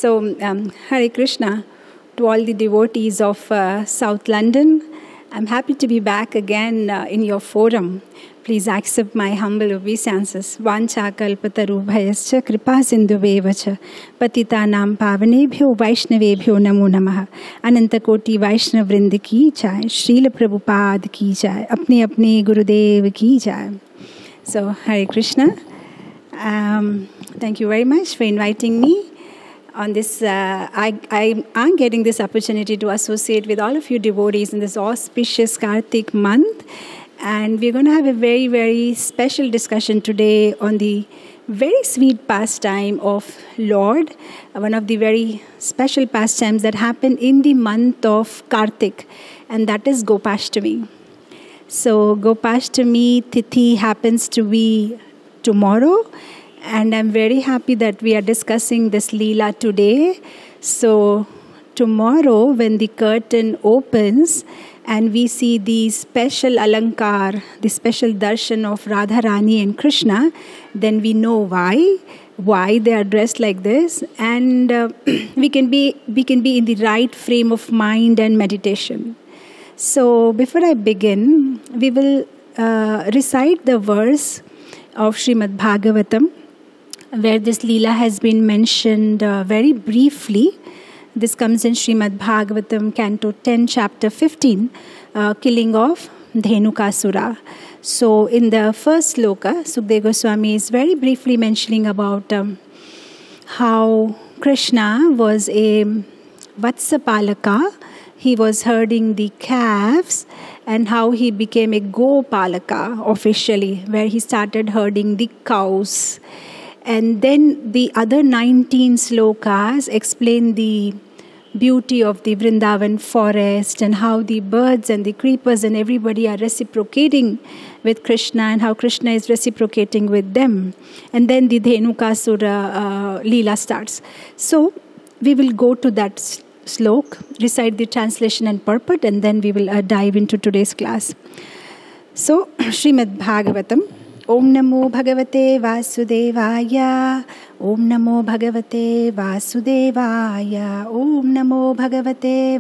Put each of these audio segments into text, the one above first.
Hare Krishna to all the devotees of South London. I'm happy to be back again in your forum. Please accept my humble obeisances. Vancha kalpatarubhayascha kripa sindhuvevacha patitanam pavanebhyo vaishnavebhyo namo namaha. Ananta koti Vaishnav vrind ki jai, Srila Prabhupada ki jai, apne apne Gurudev ki jai. So Hare Krishna. Thank you very much for inviting me on this. I am getting this opportunity to associate with all of you devotees in this auspicious Kartik month. And we're going to have a very, very special discussion today on the very sweet pastime of Lord, one of the very special pastimes that happen in the month of Kartik, and that is Gopashtami. So Gopashtami Tithi happens to be tomorrow, and I'm very happy that we are discussing this Leela today. So tomorrow when the curtain opens, and we see the special alankar, the special darshan of Radharani and Krishna, then we know why they are dressed like this, and we can be in the right frame of mind and meditation. So before I begin, we will recite the verse of Srimad Bhagavatam, where this Leela has been mentioned very briefly. This comes in Srimad Bhagavatam, Canto 10, Chapter 15, killing of Dhenukasura. So in the first sloka, Sukadeva Goswami is very briefly mentioning about how Krishna was a Vatsapalaka. He was herding the calves, and how he became a Gopalaka officially, where he started herding the cows. And then the other 19 slokas explain the beauty of the Vrindavan forest and how the birds and the creepers and everybody are reciprocating with Krishna and how Krishna is reciprocating with them. And then the Dhenukasura Leela starts. So we will go to that slok, recite the translation and purport, and then we will dive into today's class. So Srimad Bhagavatam. Om Namo Bhagavate Vasudevaya. Om Namo Bhagavate Vasudevaya. Om Namo Bhagavate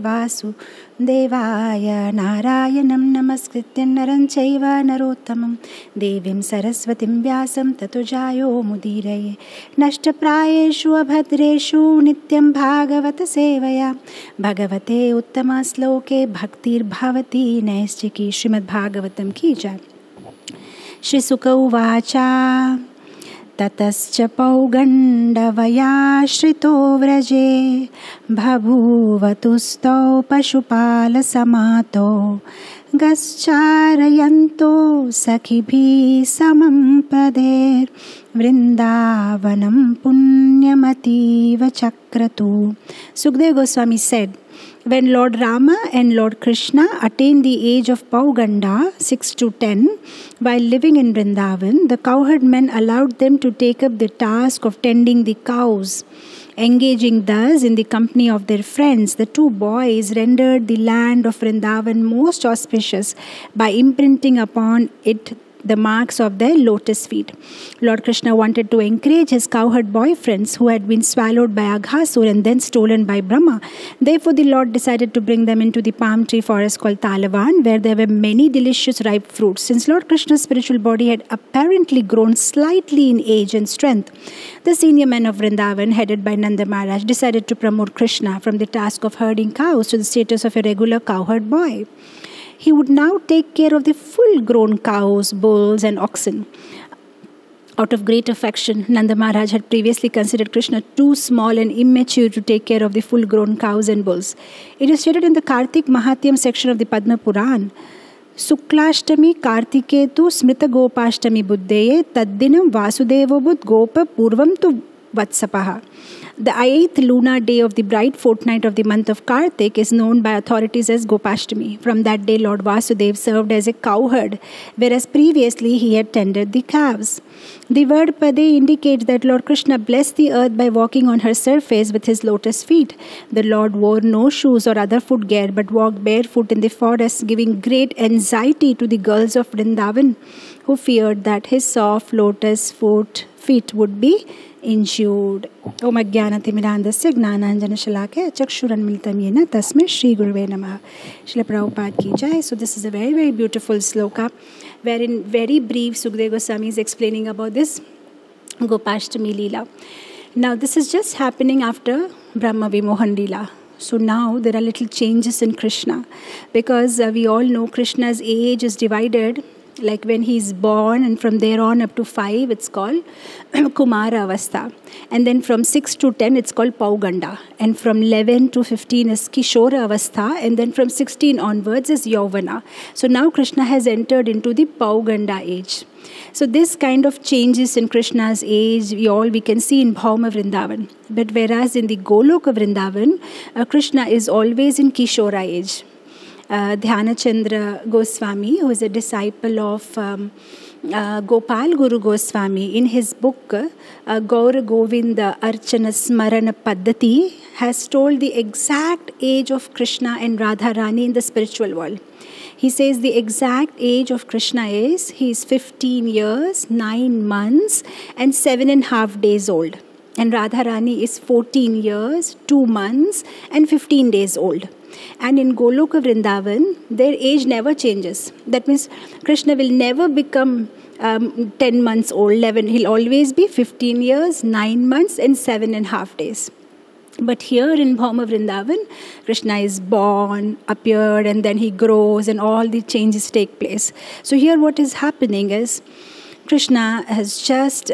Vasudevaya. Narayanam Namaskrityam Naram Chaiva Narottamam Devim Saraswatim Vyasam Tato Jayo Mudiraye Nashtaprayeshu Abhadreshu Nityam Bhagavata Sevaya Bhagavate Uttama Sloke Bhaktir Bhavati Naischiki. Srimad Bhagavatam ki jai. Shri Sukha uvacha tatascha paugandavaya shrito vraje bhabhuvatustau pashupala samato gascharayanto sakhibhi samam pader vrindavanam punyamativa chakratu. Sukadeva Goswami said, when Lord Rama and Lord Krishna attained the age of Pauganda, 6 to 10, while living in Vrindavan, the cowherd men allowed them to take up the task of tending the cows. Engaging thus in the company of their friends, the two boys rendered the land of Vrindavan most auspicious by imprinting upon it the marks of their lotus feet. Lord Krishna wanted to encourage his cowherd boyfriends who had been swallowed by Aghasur and then stolen by Brahma. Therefore, the Lord decided to bring them into the palm tree forest called Talavan, where there were many delicious ripe fruits. Since Lord Krishna's spiritual body had apparently grown slightly in age and strength, the senior men of Vrindavan, headed by Nanda Maharaj, decided to promote Krishna from the task of herding cows to the status of a regular cowherd boy. He would now take care of the full-grown cows, bulls and oxen. Out of great affection, Nanda Maharaj had previously considered Krishna too small and immature to take care of the full-grown cows and bulls. It is stated in the Kartik Mahatyam section of the Padma Puran, Suklashtami Kartiketu Smrita Gopashtami Buddheye Taddinam Vasudevo Buddh Gopa Purvam tu Vatsapaha. The 8th lunar day of the bright fortnight of the month of Kartik is known by authorities as Gopashtami. From that day, Lord Vasudeva served as a cowherd, whereas previously he had tended the calves. The word Pade indicates that Lord Krishna blessed the earth by walking on her surface with his lotus feet. The Lord wore no shoes or other footgear but walked barefoot in the forest, giving great anxiety to the girls of Vrindavan, who feared that his soft lotus foot feet would be injured. Om Ajnanatimidandasya Gnananjana Shalakaya Chakshuranmilitam Yena Tasmai Shri Guruve Namaha. Srila Prabhupada ki jai. So this is a very, very beautiful sloka, wherein very brief Sukadeva Goswami is explaining about this Gopashtami Leela. Now this is just happening after Brahma Vimohan Leela. So now there are little changes in Krishna, because we all know Krishna's age is divided, like when he is born, and from there on up to 5 it's called Kumara Avastha, and then from 6 to 10 it's called Pauganda, and from 11 to 15 is Kishora Avastha, and then from 16 onwards is Yauvana. So now Krishna has entered into the Pauganda age. So this kind of changes in Krishna's age we can see in Bhauma Vrindavan. But whereas in the Goloka Vrindavan, Krishna is always in Kishora age. Dhyanachandra Goswami, who is a disciple of Gopal Guru Goswami, in his book Gaura Govinda Archana Smarana Paddhati, has told the exact age of Krishna and Radharani in the spiritual world. He says the exact age of Krishna is, he is 15 years, 9 months and 7.5 days old. And Radharani is 14 years, 2 months and 15 days old. And in Goloka Vrindavan, their age never changes. That means Krishna will never become 10 months old, 11. He'll always be 15 years, 9 months and 7.5 days. But here in Bhauma Vrindavan, Krishna is born, appeared, and then he grows and all the changes take place. So here what is happening is Krishna has just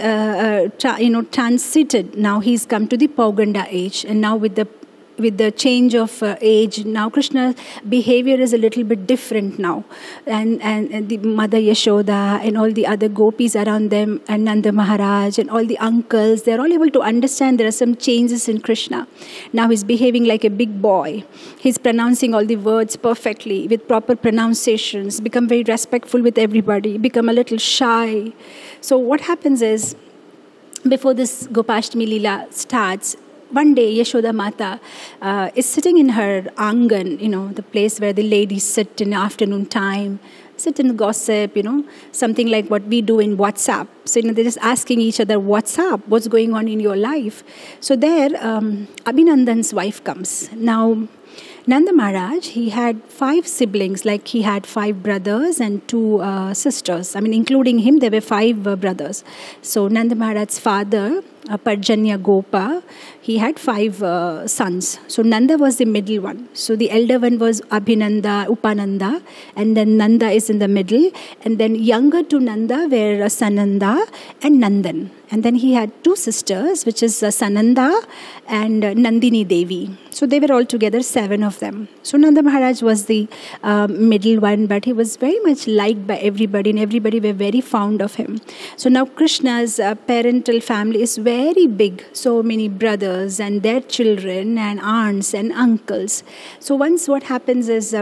transited. Now he's come to the Pauganda age, and now with the change of age, now Krishna's behavior is a little bit different now. And the Mother Yashoda and all the other gopis around them, and Nanda Maharaj and all the uncles, they're all able to understand there are some changes in Krishna. Now he's behaving like a big boy. He's pronouncing all the words perfectly with proper pronunciations, become very respectful with everybody, become a little shy. So what happens is, before this Gopashtami Leela starts, one day Yashoda Mata is sitting in her angan, the place where the ladies sit in the afternoon time, sit and gossip, something like what we do in WhatsApp. So, they're just asking each other, what's up? What's going on in your life? So there, Abhinandan's wife comes. Now, Nanda Maharaj, he had 5 siblings, like he had 5 brothers and 2 sisters. Including him, there were 5 brothers. So Nanda Maharaj's father, Parjanya Gopa, he had 5 sons. So Nanda was the middle one. So the elder one was Abhinanda, Upananda, and then Nanda is in the middle. And then younger to Nanda were Sananda and Nandan. And then he had 2 sisters, which is Sananda and Nandini Devi. So they were all together 7 of them. So Nanda Maharaj was the middle one, but he was very much liked by everybody, and everybody were very fond of him. So now Krishna's parental family is very big. So many brothers and their children and aunts and uncles. So once what happens is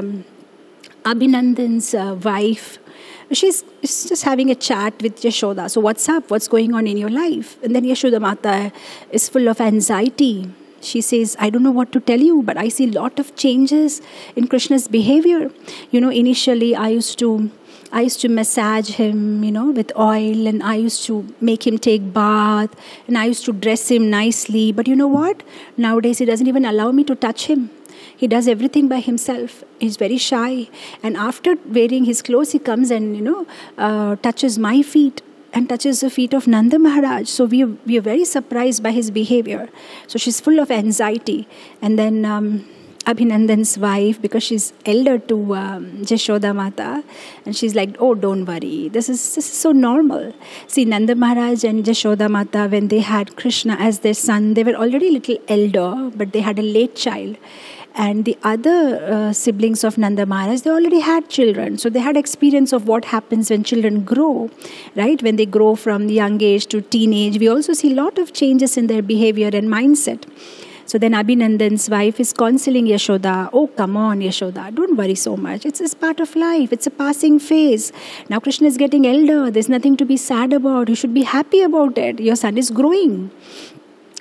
Abhinandan's wife, she's just having a chat with Yashoda. So what's up? What's going on in your life? And then Yashoda Mata is full of anxiety. She says, I don't know what to tell you, but I see a lot of changes in Krishna's behavior. Initially I used to massage him, with oil, and I used to make him take bath, and I used to dress him nicely. But you know what? Nowadays he doesn't even allow me to touch him. He does everything by himself. He's very shy. And after wearing his clothes, he comes and, touches my feet and touches the feet of Nanda Maharaj. So we are very surprised by his behavior. So she's full of anxiety. And then Abhinandan's wife, because she's elder to Yashoda Mata, and she's like, oh, don't worry. This is so normal. See, Nanda Maharaj and Yashoda Mata, when they had Krishna as their son, they were already a little elder, but they had a late child. And the other siblings of Nanda Maharaj, they already had children. So they had experience of what happens when children grow, right? When they grow from young age to teenage, we also see a lot of changes in their behavior and mindset. So then Abhinandan's wife is counseling Yashoda. Oh, come on, Yashoda, don't worry so much. It's part of life. It's a passing phase. Now Krishna is getting elder. There's nothing to be sad about. You should be happy about it. Your son is growing.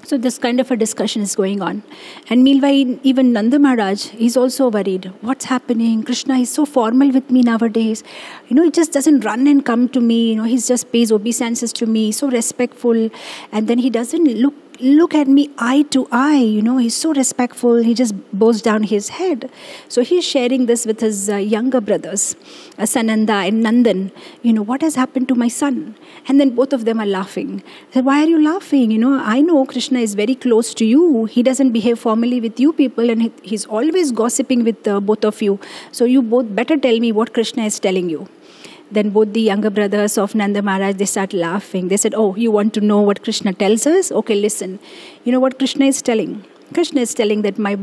So this kind of a discussion is going on. And meanwhile, even Nanda Maharaj, he's also worried. What's happening? Krishna is so formal with me nowadays. He just doesn't run and come to me. He just pays obeisances to me, so respectful. And then he doesn't look at me eye to eye. He's so respectful. He just bows down his head. So he's sharing this with his younger brothers, Sananda and Nandan. What has happened to my son? And then both of them are laughing. I said, why are you laughing? I know Krishna is very close to you. He doesn't behave formally with you people, and he's always gossiping with both of you. So you both better tell me what Krishna is telling you. Then both the younger brothers of Nanda Maharaj, they start laughing. They said, oh, you want to know what Krishna tells us? Okay, listen. You know what Krishna is telling? Krishna is telling that my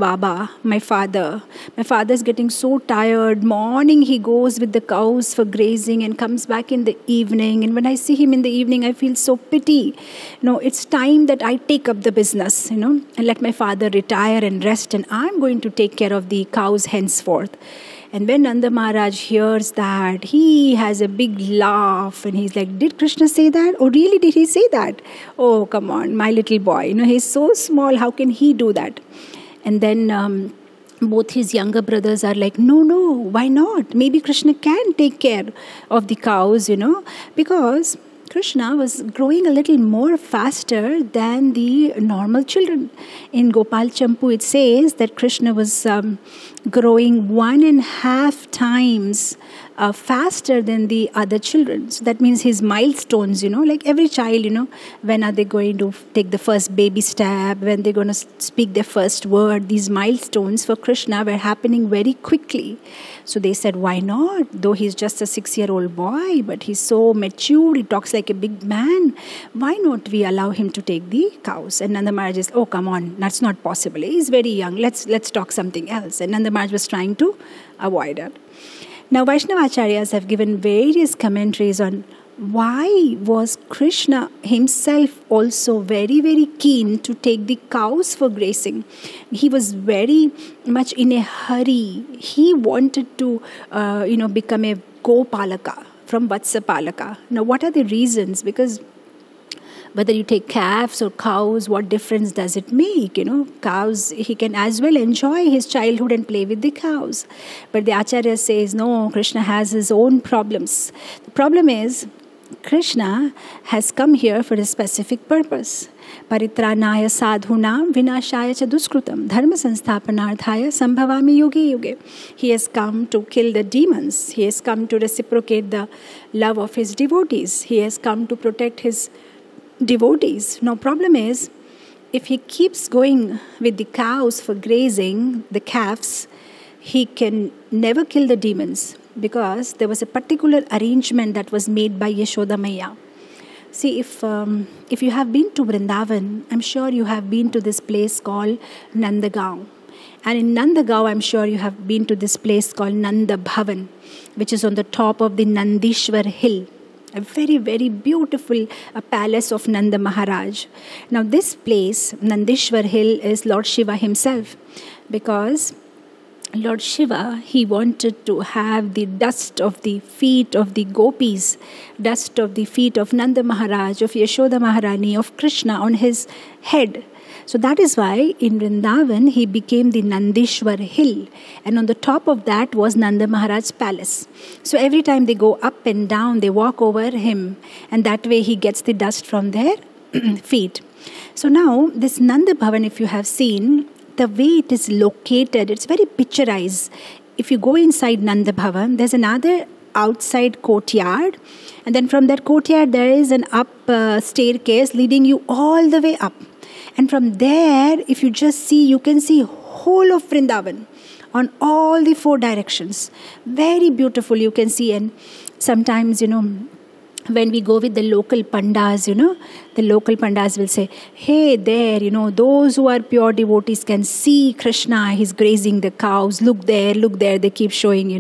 father is getting so tired. Morning he goes with the cows for grazing and comes back in the evening. And when I see him in the evening, I feel so pity. It's time that I take up the business, and let my father retire and rest. And I'm going to take care of the cows henceforth. And when Nanda Maharaj hears that, he has a big laugh and he's like, did Krishna say that? Oh, really, did he say that? Oh, come on, my little boy. He's so small, how can he do that? And then both his younger brothers are like, no, why not? Maybe Krishna can take care of the cows, because Krishna was growing a little more faster than the normal children. In Gopal Champu, it says that Krishna was growing 1.5 times faster than the other children. So that means his milestones, like every child, when are they going to take the first baby step, when they're going to speak their first word, these milestones for Krishna were happening very quickly. So they said, why not? Though he's just a 6-year-old boy, but he's so mature, he talks like a big man. Why not we allow him to take the cows? And Nanda Maharaj is, oh, come on, that's not possible. He's very young. Let's talk something else. And Nanda Maharaj was trying to avoid it. Now, Vaishnavacharyas have given various commentaries on why was Krishna himself also very, very keen to take the cows for grazing. He was very much in a hurry. He wanted to, become a Gopalaka from Vatsapalaka. Now, what are the reasons? Because whether you take calves or cows, what difference does it make? Cows, he can as well enjoy his childhood and play with the cows. But the Acharya says, no, Krishna has his own problems. The problem is, Krishna has come here for a specific purpose. Paritranaya sadhunam vinashaya cha duskrutam dharma sansthapanarthaya sambhavami yuge yuge. He has come to kill the demons. He has come to reciprocate the love of his devotees. He has come to protect his devotees. Now, problem is, if he keeps going with the cows for grazing, the calves, he can never kill the demons, because there was a particular arrangement that was made by Yashoda Maiya. See, if you have been to Vrindavan, I'm sure you have been to this place called Nandagaon. And in Nandagaon, I'm sure you have been to this place called Nanda Bhavan, which is on the top of the Nandishwar hill. A very, very beautiful palace of Nanda Maharaj. Now this place, Nandishwar hill, is Lord Shiva himself, because Lord Shiva, he wanted to have the dust of the feet of the gopis, dust of the feet of Nanda Maharaj, of Yashoda Maharani, of Krishna on his head. So that is why in Vrindavan he became the Nandishwar hill, and on the top of that was Nanda Maharaj's palace. So every time they go up and down, they walk over him, and that way he gets the dust from their feet. So now this Nanda Bhavan, if you have seen, the way it is located, it's very picturized. If you go inside Nanda Bhavan, there's another outside courtyard, and then from that courtyard there is an up staircase leading you all the way up. And from there, if you just see, you can see whole of Vrindavan on all the 4 directions. Very beautiful you can see. And sometimes, when we go with the local pandas, the local pandas will say, hey, there, those who are pure devotees can see Krishna, he's grazing the cows, look there, they keep showing,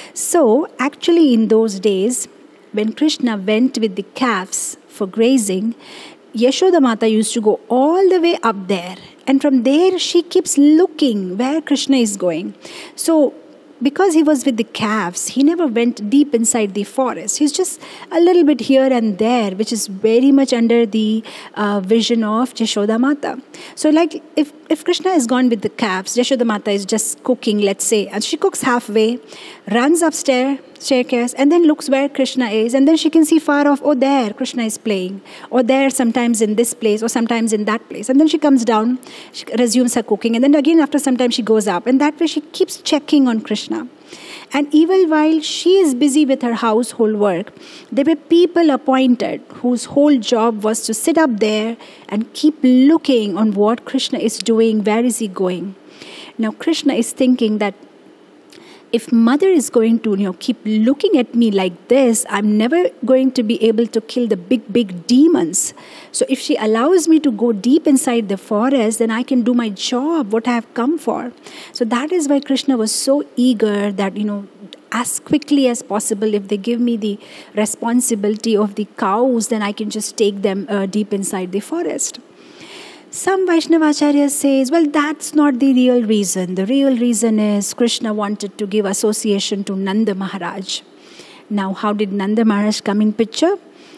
So, actually in those days, when Krishna went with the calves for grazing, Yashoda Mata used to go all the way up there, and from there she keeps looking where Krishna is going. So because he was with the calves, he never went deep inside the forest. He's just a little bit here and there, which is very much under the vision of Jashoda Mata. So like if Krishna is gone with the calves, Jashoda Mata is just cooking, let's say, and she cooks halfway, runs upstairs, staircase, and then looks where Krishna is, and then she can see far off, oh, there Krishna is playing, or there sometimes in this place, or sometimes in that place. And then she comes down, she resumes her cooking, and then again after some time she goes up, and that way she keeps checking on Krishna. And even while she is busy with her household work, there were people appointed whose whole job was to sit up there and keep looking on what Krishna is doing, where is he going. Now Krishna is thinking that if mother is going to, keep looking at me like this, I'm never going to be able to kill the big demons. So if she allows me to go deep inside the forest, then I can do my job, what I have come for. So that is why Krishna was so eager that, as quickly as possible, if they give me the responsibility of the cows, then I can just take them deep inside the forest. Some Vaishnavacharya says, well, that's not the real reason. The real reason is Krishna wanted to give association to Nanda Maharaj. Now, how did Nanda Maharaj come in picture?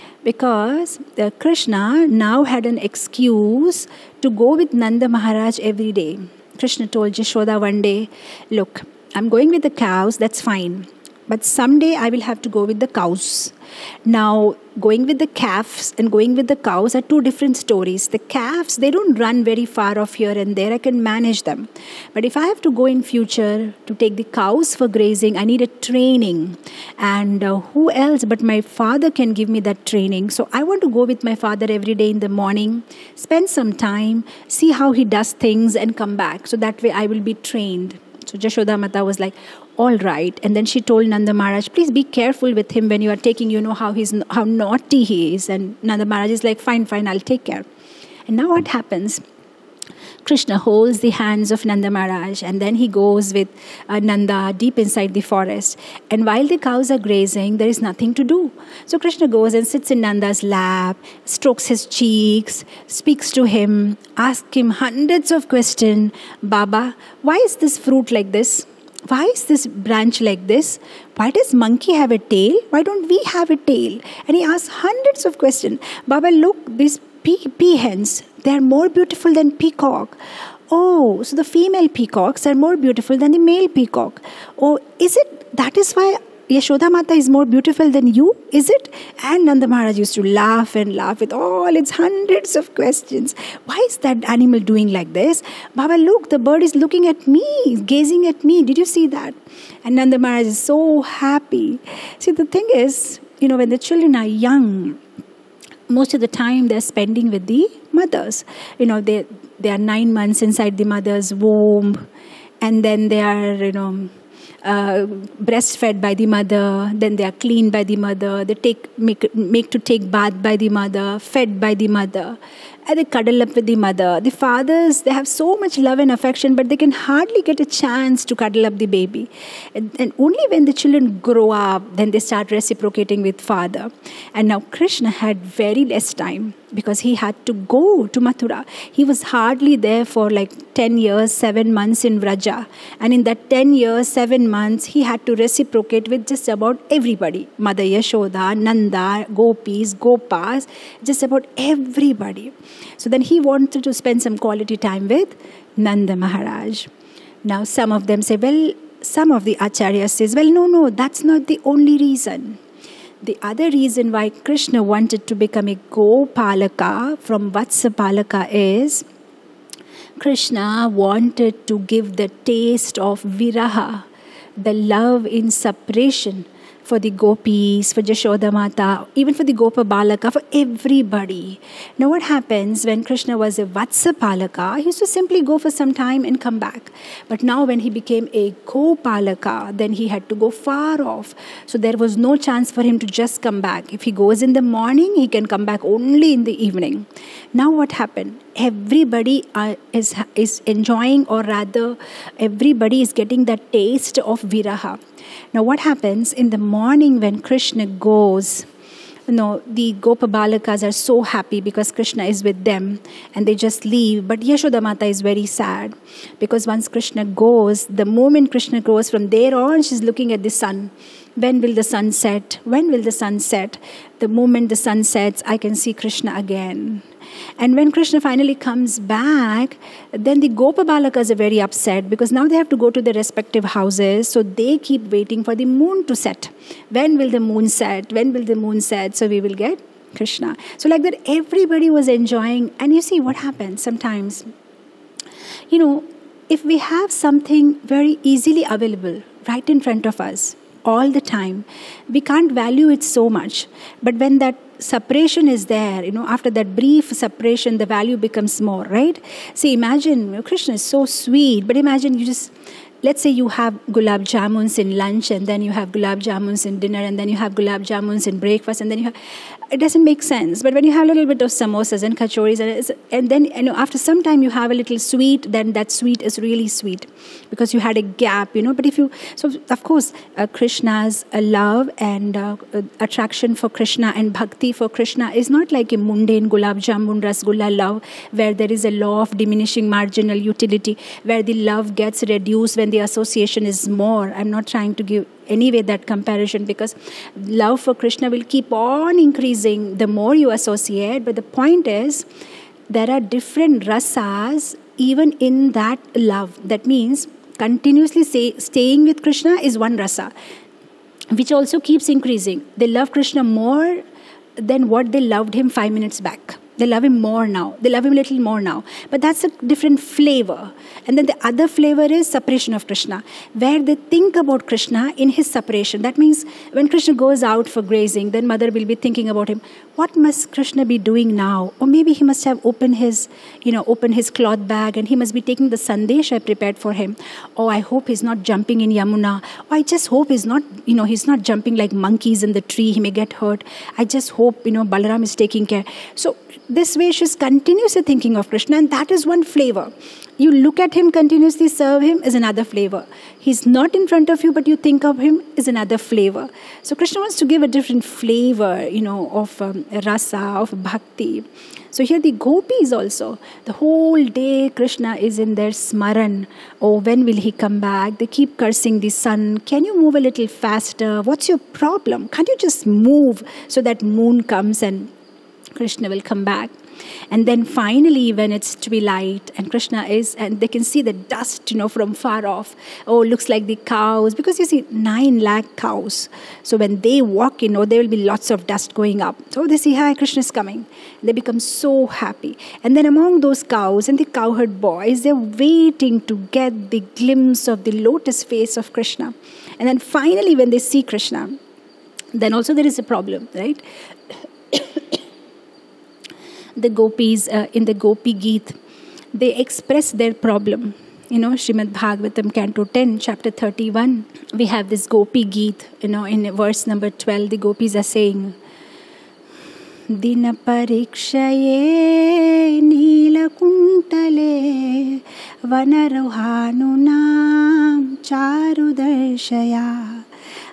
Because Krishna now had an excuse to go with Nanda Maharaj every day. Krishna told Jashoda one day, look, I'm going with the cows, that's fine. But someday I will have to go with the cows. Now, going with the calves and going with the cows are two different stories. The calves, they don't run very far off here and there. I can manage them. But if I have to go in future to take the cows for grazing, I need a training. And who else but my father can give me that training? So I want to go with my father every day in the morning, spend some time, see how he does things and come back. So that way I will be trained. So Jashoda Mata was like, all right. And then she told Nanda Maharaj, please be careful with him when you are taking, how naughty he is. And Nanda Maharaj is like, fine, I'll take care. And now what happens? Krishna holds the hands of Nanda Maharaj, and then he goes with Nanda deep inside the forest. And while the cows are grazing, there is nothing to do. So Krishna goes and sits in Nanda's lap, strokes his cheeks, speaks to him, asks him hundreds of questions. Baba, why is this fruit like this? Why is this branch like this? Why does monkey have a tail? Why don't we have a tail? And he asks hundreds of questions. Baba, look, these peahens, they are more beautiful than peacock. Oh, so the female peacocks are more beautiful than the male peacock. Oh, that is why Yashoda Mata is more beautiful than you, is it? And Nanda Maharaj used to laugh and laugh with all its hundreds of questions. Why is that animal doing like this? Baba, look, the bird is looking at me, gazing at me. Did you see that? And Nanda Maharaj is so happy. See, the thing is, when the children are young, most of the time they're spending with the mothers. They are 9 months inside the mother's womb, and then they are, breastfed by the mother, then they are cleaned by the mother, they make to take bath by the mother, fed by the mother, and they cuddle up with the mother. The fathers, they have so much love and affection, but they can hardly get a chance to cuddle up the baby. And only when the children grow up, then they start reciprocating with father. And now Krishna had very less time because he had to go to Mathura. He was hardly there for like 10 years, 7 months in Vraja. And in that 10 years, 7 months, he had to reciprocate with just about everybody. Mother Yashoda, Nanda, Gopis, Gopas, just about everybody. So then he wanted to spend some quality time with Nanda Maharaj. Now some of them say, some of the acharyas says, no, that's not the only reason. The other reason why Krishna wanted to become a Gopalaka from Vatsapalaka is Krishna wanted to give the taste of viraha, the love in separation, for the gopis, for Jashoda Mata, even for the Gopa Balaka, for everybody. Now what happens when Krishna was a Vatsapalaka, he used to simply go for some time and come back. But now when he became a Gopalaka, then he had to go far off. So there was no chance for him to just come back. If he goes in the morning, he can come back only in the evening. Now what happened? Everybody is enjoying, or rather everybody is getting that taste of viraha. Now what happens in the morning when Krishna goes the Gopa Balakas are so happy because Krishna is with them and they just leave. But Yashoda Mata is very sad because once Krishna goes, the moment Krishna goes, from there on, she's looking at the sun. When will the sun set? When will the sun set? The moment the sun sets, I can see Krishna again. And when Krishna finally comes back, then the Gopa Balakas are very upset because now they have to go to their respective houses. So they keep waiting for the moon to set. When will the moon set? When will the moon set? So we will get Krishna. So like that, everybody was enjoying. And you see what happens sometimes. If we have something very easily available right in front of us all the time, we can't value it so much. But when that separation is there, after that brief separation, the value becomes more, right? See, imagine, Krishna is so sweet, but imagine let's say you have gulab jamuns in lunch, and then you have gulab jamuns in dinner, and then you have gulab jamuns in breakfast, and then it doesn't make sense. But when you have a little bit of samosas and kachoris, and then after some time you have a little sweet, then that sweet is really sweet because you had a gap, But so of course, Krishna's love and attraction for Krishna and bhakti for Krishna is not like a mundane gulab jamun rasgulla love where there is a law of diminishing marginal utility, where the love gets reduced when the association is more. I'm not trying to give anyway that comparison because love for Krishna will keep on increasing the more you associate. But the point is, there are different rasas even in that love. That means continuously staying with Krishna is one rasa, which also keeps increasing. They love Krishna more than what they loved him 5 minutes back. They love him more now. They love him a little more now. But that's a different flavor. And then the other flavor is separation of Krishna, where they think about Krishna in his separation. That means when Krishna goes out for grazing, then mother will be thinking about him. What must Krishna be doing now? Or maybe he must have opened his cloth bag and he must be taking the sandesh I prepared for him. Oh, I hope he's not jumping in Yamuna. Oh, I just hope he's not jumping like monkeys in the tree. He may get hurt. I just hope, Balaram is taking care. So this way she's continuously thinking of Krishna, and that is one flavor. You look at him, continuously serve him is another flavor. He's not in front of you, but you think of him is another flavor. So Krishna wants to give a different flavor, of rasa, of bhakti. So here the gopis also, the whole day Krishna is in their smaran. Oh, when will he come back? They keep cursing the sun. Can you move a little faster? What's your problem? Can't you just move so that moon comes and Krishna will come back? And then finally, when it's twilight and Krishna is, and they can see the dust, from far off. Oh, looks like the cows, because you see 9 lakh cows. So when they walk, there will be lots of dust going up. So they see, hi, Krishna is coming. They become so happy. And then among those cows and the cowherd boys, they're waiting to get the glimpse of the lotus face of Krishna. And then finally, when they see Krishna, then also there is a problem, right? The gopis in the Gopi Geet, they express their problem. Srimad Bhagavatam, Canto 10, Chapter 31, we have this Gopi Geet, in verse number 12, the gopis are saying, Dina parikshaye nila kuntale vanarohanunam charu darshaya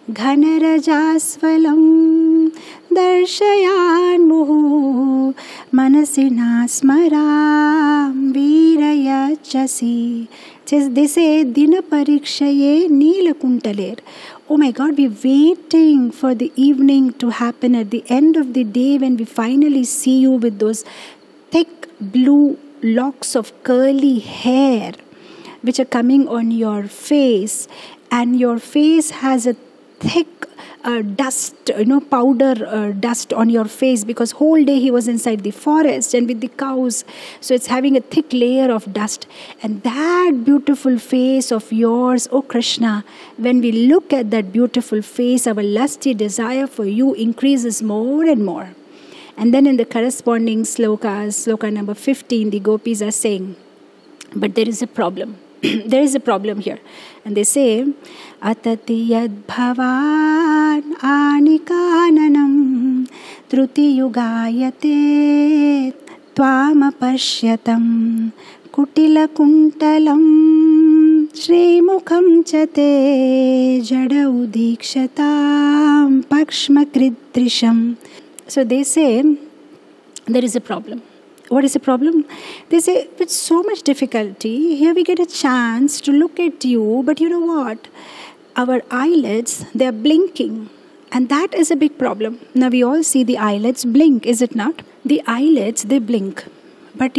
Ghanarajasvalam darshayanmuhu manasina smaram virayachasi. They say, Dina parikshaye nila kuntaler. Oh my God, we're waiting for the evening to happen at the end of the day when we finally see you with those thick blue locks of curly hair which are coming on your face, and your face has a thick dust, powder dust on your face, because whole day he was inside the forest and with the cows. So it's having a thick layer of dust. And that beautiful face of yours, oh Krishna, when we look at that beautiful face, our lusty desire for you increases more and more. And then in the corresponding sloka number 15, the gopis are saying, but there is a problem. There is a problem here. And they say, Atati yad bhavan anikananam truti yugayate tvama pashyatam kutila kuntalam shrimukham chate jada udikshatam pakshma kridrisham. So they say, there is a problem. What is the problem? They say, with so much difficulty, here we get a chance to look at you, but you know what? Our eyelids, they are blinking. And that is a big problem. Now we all see the eyelids blink, is it not? The eyelids, they blink. But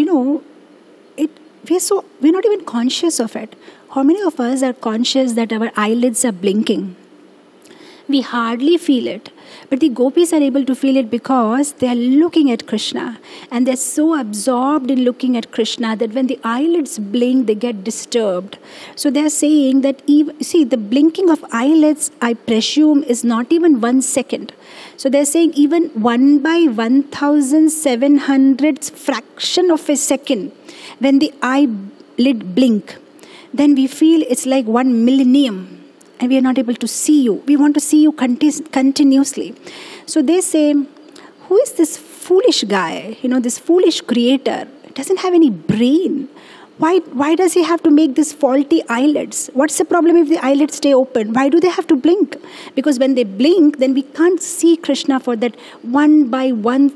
we're not even conscious of it. How many of us are conscious that our eyelids are blinking? We hardly feel it. But the gopis are able to feel it because they are looking at Krishna. And they're so absorbed in looking at Krishna that when the eyelids blink, they get disturbed. So they're saying that, the blinking of eyelids, I presume, is not even 1 second. So they're saying even 1 by 1,700th fraction of a second, when the eyelid blink, then we feel it's like 1 millennium. And we are not able to see you. We want to see you continuously. So they say, who is this foolish guy? This foolish creator. Doesn't have any brain. Why does he have to make these faulty eyelids? What's the problem if the eyelids stay open? Why do they have to blink? Because when they blink, then we can't see Krishna for that 1 by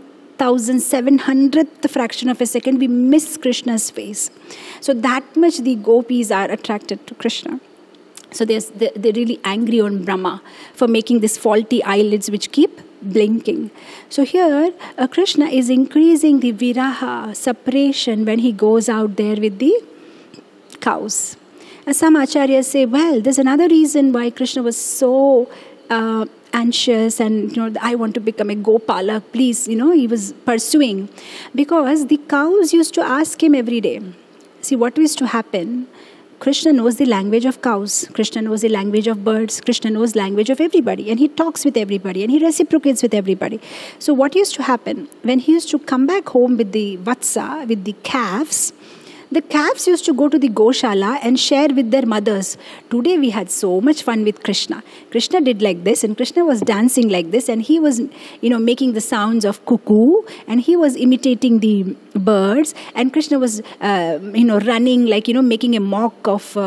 1,700th fraction of a second. We miss Krishna's face. So that much the gopis are attracted to Krishna. So they're really angry on Brahma for making these faulty eyelids which keep blinking. So here, Krishna is increasing the viraha, separation, when he goes out there with the cows. And some acharyas say, well, there's another reason why Krishna was so anxious and, I want to become a gopalak, please, he was pursuing. Because the cows used to ask him every day. See, what used to happen? Krishna knows the language of cows. Krishna knows the language of birds. Krishna knows the language of everybody. And he talks with everybody. And he reciprocates with everybody. So what used to happen? When he used to come back home with the vatsa, with the calves, the calves used to go to the Goshala and share with their mothers. Today we had so much fun with Krishna. Krishna did like this and Krishna was dancing like this and he was, making the sounds of cuckoo and he was imitating the birds and Krishna was, running like, making a mock of,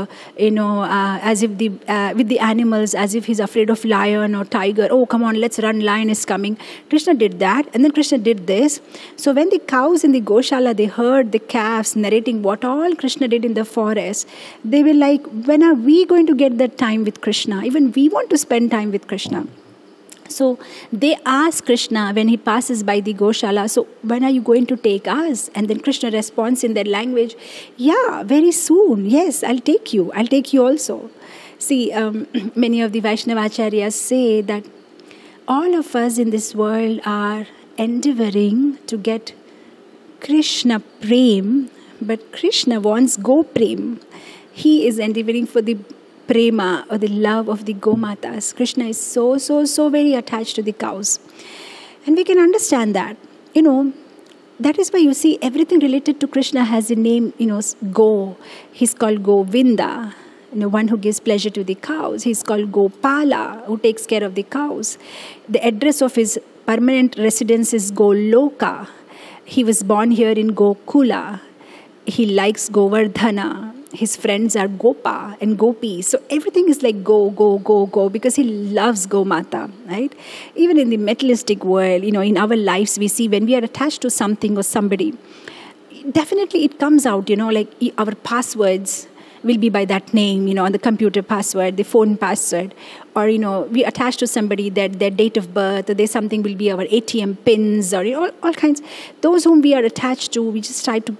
as if with the animals, as if he's afraid of lion or tiger. Oh, come on, let's run, lion is coming. Krishna did that and then Krishna did this. So when the cows in the Goshala, they heard the calves narrating what all Krishna did in the forest, they were like, when are we going to get that time with Krishna? Even we want to spend time with Krishna. So they ask Krishna when he passes by the Goshala, so when are you going to take us? And then Krishna responds in their language, yeah, very soon. Yes, I'll take you. I'll take you also. See, many of the Vaishnavacharyas say that all of us in this world are endeavoring to get Krishna Prem, but Krishna wants Go Prem. He is endeavoring for the prema or the love of the Gomatas. Krishna is so very attached to the cows. And we can understand that. That is why you see everything related to Krishna has a name, Go. He's called Govinda, one who gives pleasure to the cows. He's called Gopala, who takes care of the cows. The address of his permanent residence is Goloka. He was born here in Gokula. He likes Govardhana. His friends are Gopa and Gopi. So everything is like go, because he loves Gomata, right? Even in the materialistic world, in our lives, we see when we are attached to something or somebody, definitely it comes out, like our passwords will be by that name, on the computer password, the phone password, or, we attach to somebody their date of birth, or there's something will be our ATM pins, or all kinds. Those whom we are attached to, we just try to,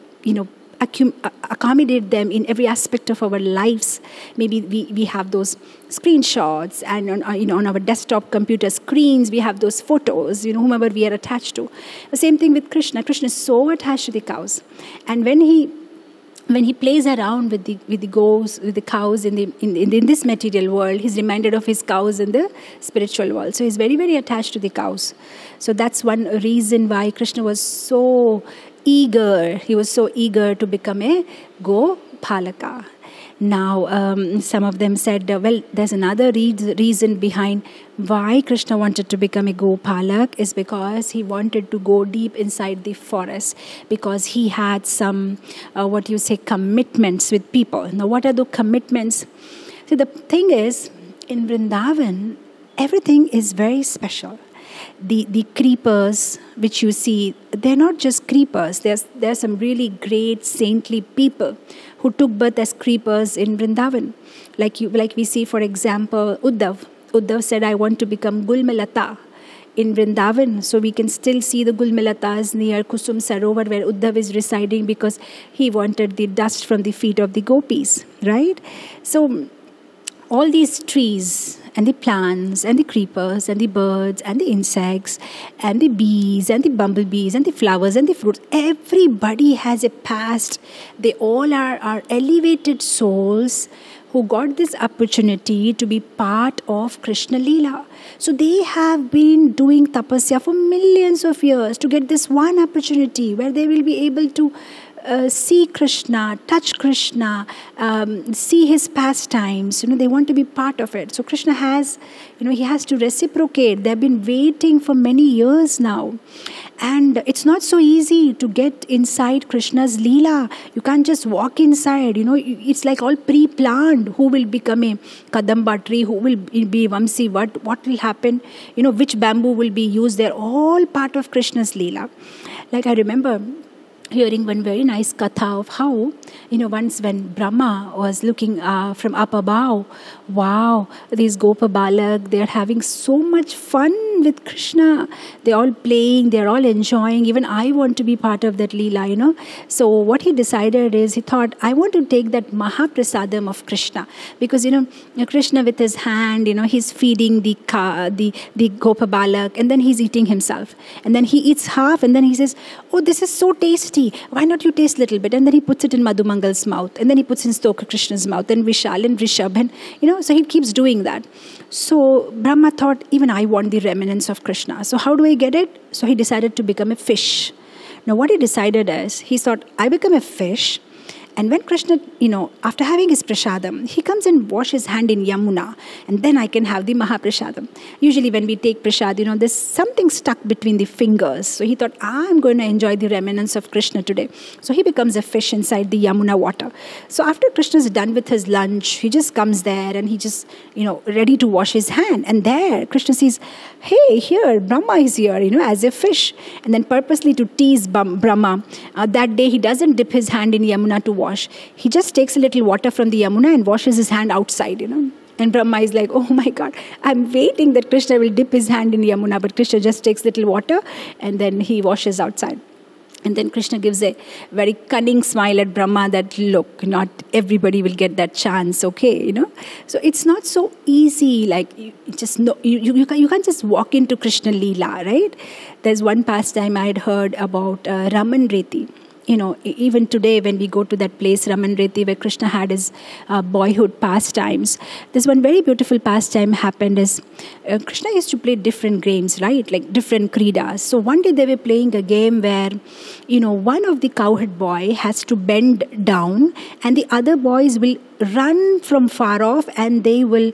accommodate them in every aspect of our lives. Maybe we have those screenshots, and on our desktop computer screens we have those photos, whomever we are attached to. The same thing with Krishna. Krishna is so attached to the cows, and when he plays around with the cows in this material world, he's reminded of his cows in the spiritual world. So he's very, very attached to the cows. So that's one reason why Krishna was so eager. He was so eager to become a Gopalaka. Now, some of them said, there's another reason behind why Krishna wanted to become a Gopalak is because he wanted to go deep inside the forest, because he had some, commitments with people. Now, what are the commitments? See, the thing is, in Vrindavan, everything is very special. the creepers which you see, they're not just creepers. There's some really great saintly people who took birth as creepers in Vrindavan. Like we see, for example, Uddhav. Uddhav said, I want to become Gulmalata in Vrindavan. So we can still see the Gulmalatas near Kusum Sarovar where Uddhav is residing because he wanted the dust from the feet of the gopis, right? So all these trees and the plants and the creepers and the birds and the insects and the bees and the bumblebees and the flowers and the fruits, everybody has a past. They all are elevated souls who got this opportunity to be part of Krishna Leela. So they have been doing tapasya for millions of years to get this one opportunity where they will be able to see Krishna, touch Krishna, see his pastimes. They want to be part of it. So Krishna has, he has to reciprocate. They've been waiting for many years now. And it's not so easy to get inside Krishna's Leela. You can't just walk inside. It's like all pre-planned. Who will become a Kadamba tree? Who will be Vamsi? What will happen? Which bamboo will be used? They're all part of Krishna's Leela. Like I remember hearing one very nice katha of how, once when Brahma was looking from up above, wow, these Gopa Balak, they're having so much fun with Krishna. They're all playing, they're all enjoying. Even I want to be part of that Leela, So what he decided is, he thought, I want to take that Mahaprasadam of Krishna. Because, Krishna with his hand, he's feeding the Gopa Balak, and then he's eating himself. And then he eats half, and then he says, oh, this is so tasty. Why not you taste a little bit? And then he puts it in Madhumangal's mouth. And then he puts in Stoka Krishna's mouth. And Vishal and Rishabh. And, so he keeps doing that. So Brahma thought, even I want the remnants of Krishna. So how do I get it? So he decided to become a fish. Now what he decided is, he thought, I become a fish. And when Krishna, after having his prasadam, he comes and washes his hand in Yamuna, and then I can have the Mahaprasadam. Usually when we take prasad, there's something stuck between the fingers. So he thought, I'm going to enjoy the remnants of Krishna today. So he becomes a fish inside the Yamuna water. So after Krishna's done with his lunch, he just comes there and he just, ready to wash his hand. And there, Krishna sees, hey, here, Brahma is here, as a fish. And then purposely to tease Brahma, that day he doesn't dip his hand in Yamuna to wash. He just takes a little water from the Yamuna and washes his hand outside, And Brahma is like, oh my God, I'm waiting that Krishna will dip his hand in Yamuna, but Krishna just takes little water and then he washes outside. And then Krishna gives a very cunning smile at Brahma that, look, not everybody will get that chance, okay, So it's not so easy, like, you can't just walk into Krishna Leela, right? There's one pastime I had heard about Raman Reti. Even today when we go to that place, Raman Reti, where Krishna had his boyhood pastimes, there's one very beautiful pastime happened is, Krishna used to play different games, right? Like different kridas. So one day they were playing a game where, one of the cowherd boy has to bend down and the other boys will run from far off and they will,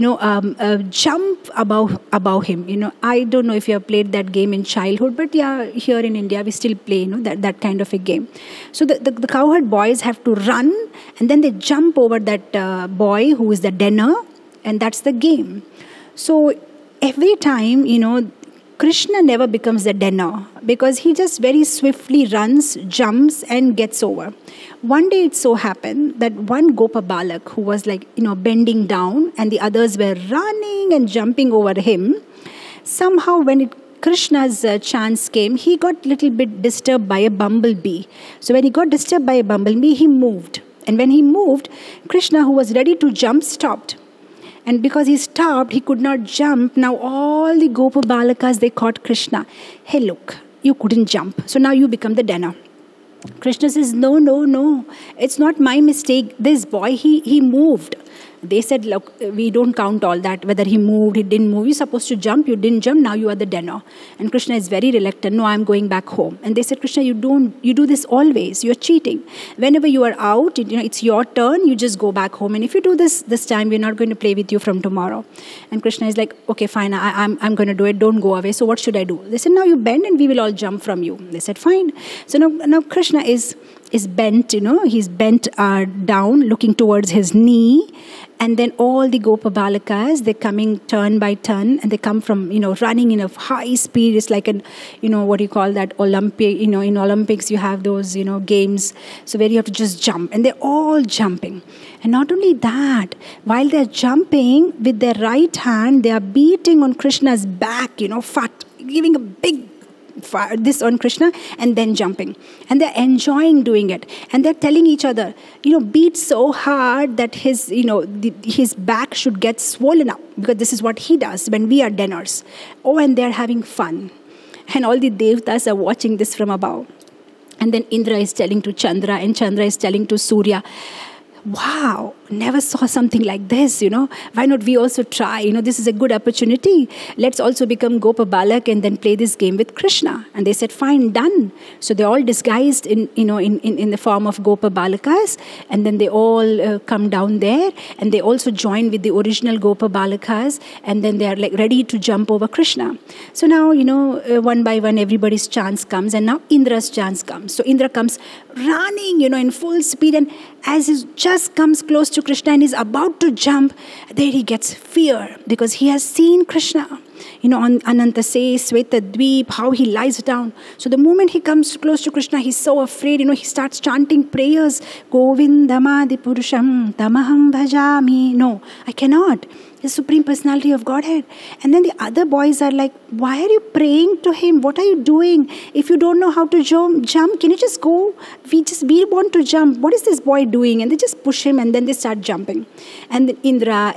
jump above him. I don't know if you have played that game in childhood, but yeah, here in India we still play, that kind of a game. So the cowherd boys have to run and then they jump over that boy who is the denner, and that's the game. So every time, Krishna never becomes the denner because he just very swiftly runs, jumps and gets over. One day it so happened that one Gopa Balak who was bending down and the others were running and jumping over him, somehow when Krishna's chance came, he got a little bit disturbed by a bumblebee. So when he got disturbed by a bumblebee, he moved. And when he moved, Krishna, who was ready to jump, stopped. And because he stopped, he could not jump. Now all the Gopa Balakas, they caught Krishna. Hey, look, you couldn't jump. So now you become the denner. Krishna says, no. It's not my mistake. This boy, he moved. They said, look, we don't count all that. Whether he moved, he didn't move. You're supposed to jump. You didn't jump. Now you are the denner. And Krishna is very reluctant. No, I'm going back home. And they said, Krishna, you do this always. You're cheating. Whenever you are out, it's your turn. You just go back home. And if you do this time, we're not going to play with you from tomorrow. And Krishna is like, okay, fine. I'm going to do it. Don't go away. So what should I do? They said, now you bend and we will all jump from you. They said, fine. So now Krishna Krishna is bent, he's bent down, looking towards his knee. And then all the Gopa Balakas, they're coming turn by turn, and they come from, running in a high speed. It's like what do you call that, Olympic, in Olympics you have those, games, so where you have to just jump. And they're all jumping. And not only that, while they're jumping, with their right hand, they are beating on Krishna's back, giving a big this on Krishna, and then jumping. And they're enjoying doing it. And they're telling each other, beat so hard that his, his back should get swollen up, because this is what he does when we are dinners. Oh, and they're having fun. And all the devtas are watching this from above. And then Indra is telling to Chandra, and Chandra is telling to Surya, wow, never saw something like this, Why not we also try? This is a good opportunity. Let's also become Gopa Balak and then play this game with Krishna. And they said, fine, done. So they're all disguised in the form of Gopa Balakas. And then they all come down there. And they also join with the original Gopa Balakas. And then they are like ready to jump over Krishna. So now, one by one, everybody's chance comes. And now Indra's chance comes. So Indra comes running, in full speed. And as he just comes close to Krishna and is about to jump, there he gets fear, because he has seen Krishna, on Anantasey, Svetadweep, how he lies down. So the moment he comes close to Krishna, he's so afraid, he starts chanting prayers. Govindamadi Purusham Tamaham Bhajami. No, I cannot. The Supreme Personality of Godhead. And then the other boys are like, why are you praying to him? What are you doing? If you don't know how to jump, can you just go? We want to jump. What is this boy doing? And they just push him, and then they start jumping. And then Indra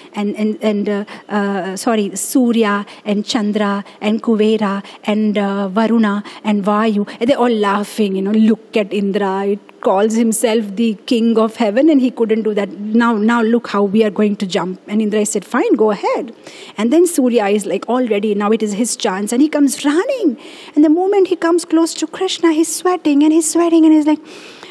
Surya and Chandra and Kuvera and Varuna and Vayu, and they're all laughing, look at Indra. It calls himself the king of heaven, and he couldn't do that. Now look how we are going to jump. And Indra said, fine, go ahead. And then Surya is like, all ready, now it is his chance, and he comes running. And the moment he comes close to Krishna, he's sweating, and he's like,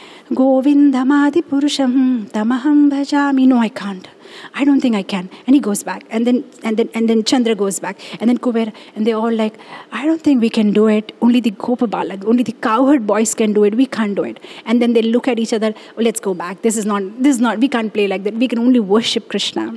Govindamadi Purusham Tamaham Bhajami. No, I can't. I don't think I can. And he goes back. And then Chandra goes back. And then Kuvera. And they're all like, I don't think we can do it. Only the Gopa Balak, only the cowherd boys can do it. We can't do it. And then they look at each other. Oh, let's go back. This is not, we can't play like that. We can only worship Krishna.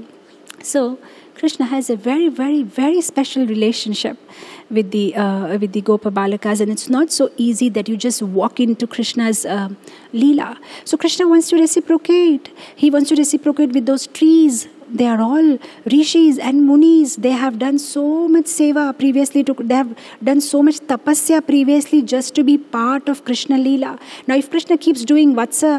So Krishna has a very, very, very special relationship with the Gopa Balakas, and it's not so easy that you just walk into Krishna's Leela. So Krishna wants to reciprocate. He wants to reciprocate with those trees. They are all rishis and munis. They have done so much seva previously. They have done so much tapasya previously just to be part of Krishna Leela. Now, if Krishna keeps doing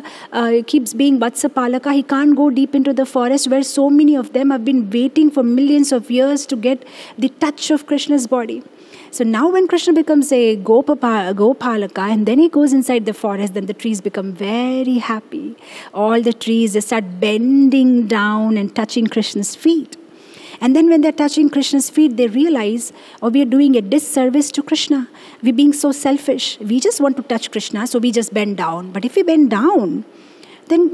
keeps being Vatsa Palaka, he can't go deep into the forest where so many of them have been waiting for millions of years to get the touch of Krishna's body. So now when Krishna becomes a Gopalaka, and then he goes inside the forest, then the trees become very happy. All the trees, they start bending down and touching Krishna's feet. And then when they're touching Krishna's feet, they realize, we are doing a disservice to Krishna. We're being so selfish. We just want to touch Krishna, so we just bend down. But if we bend down, then,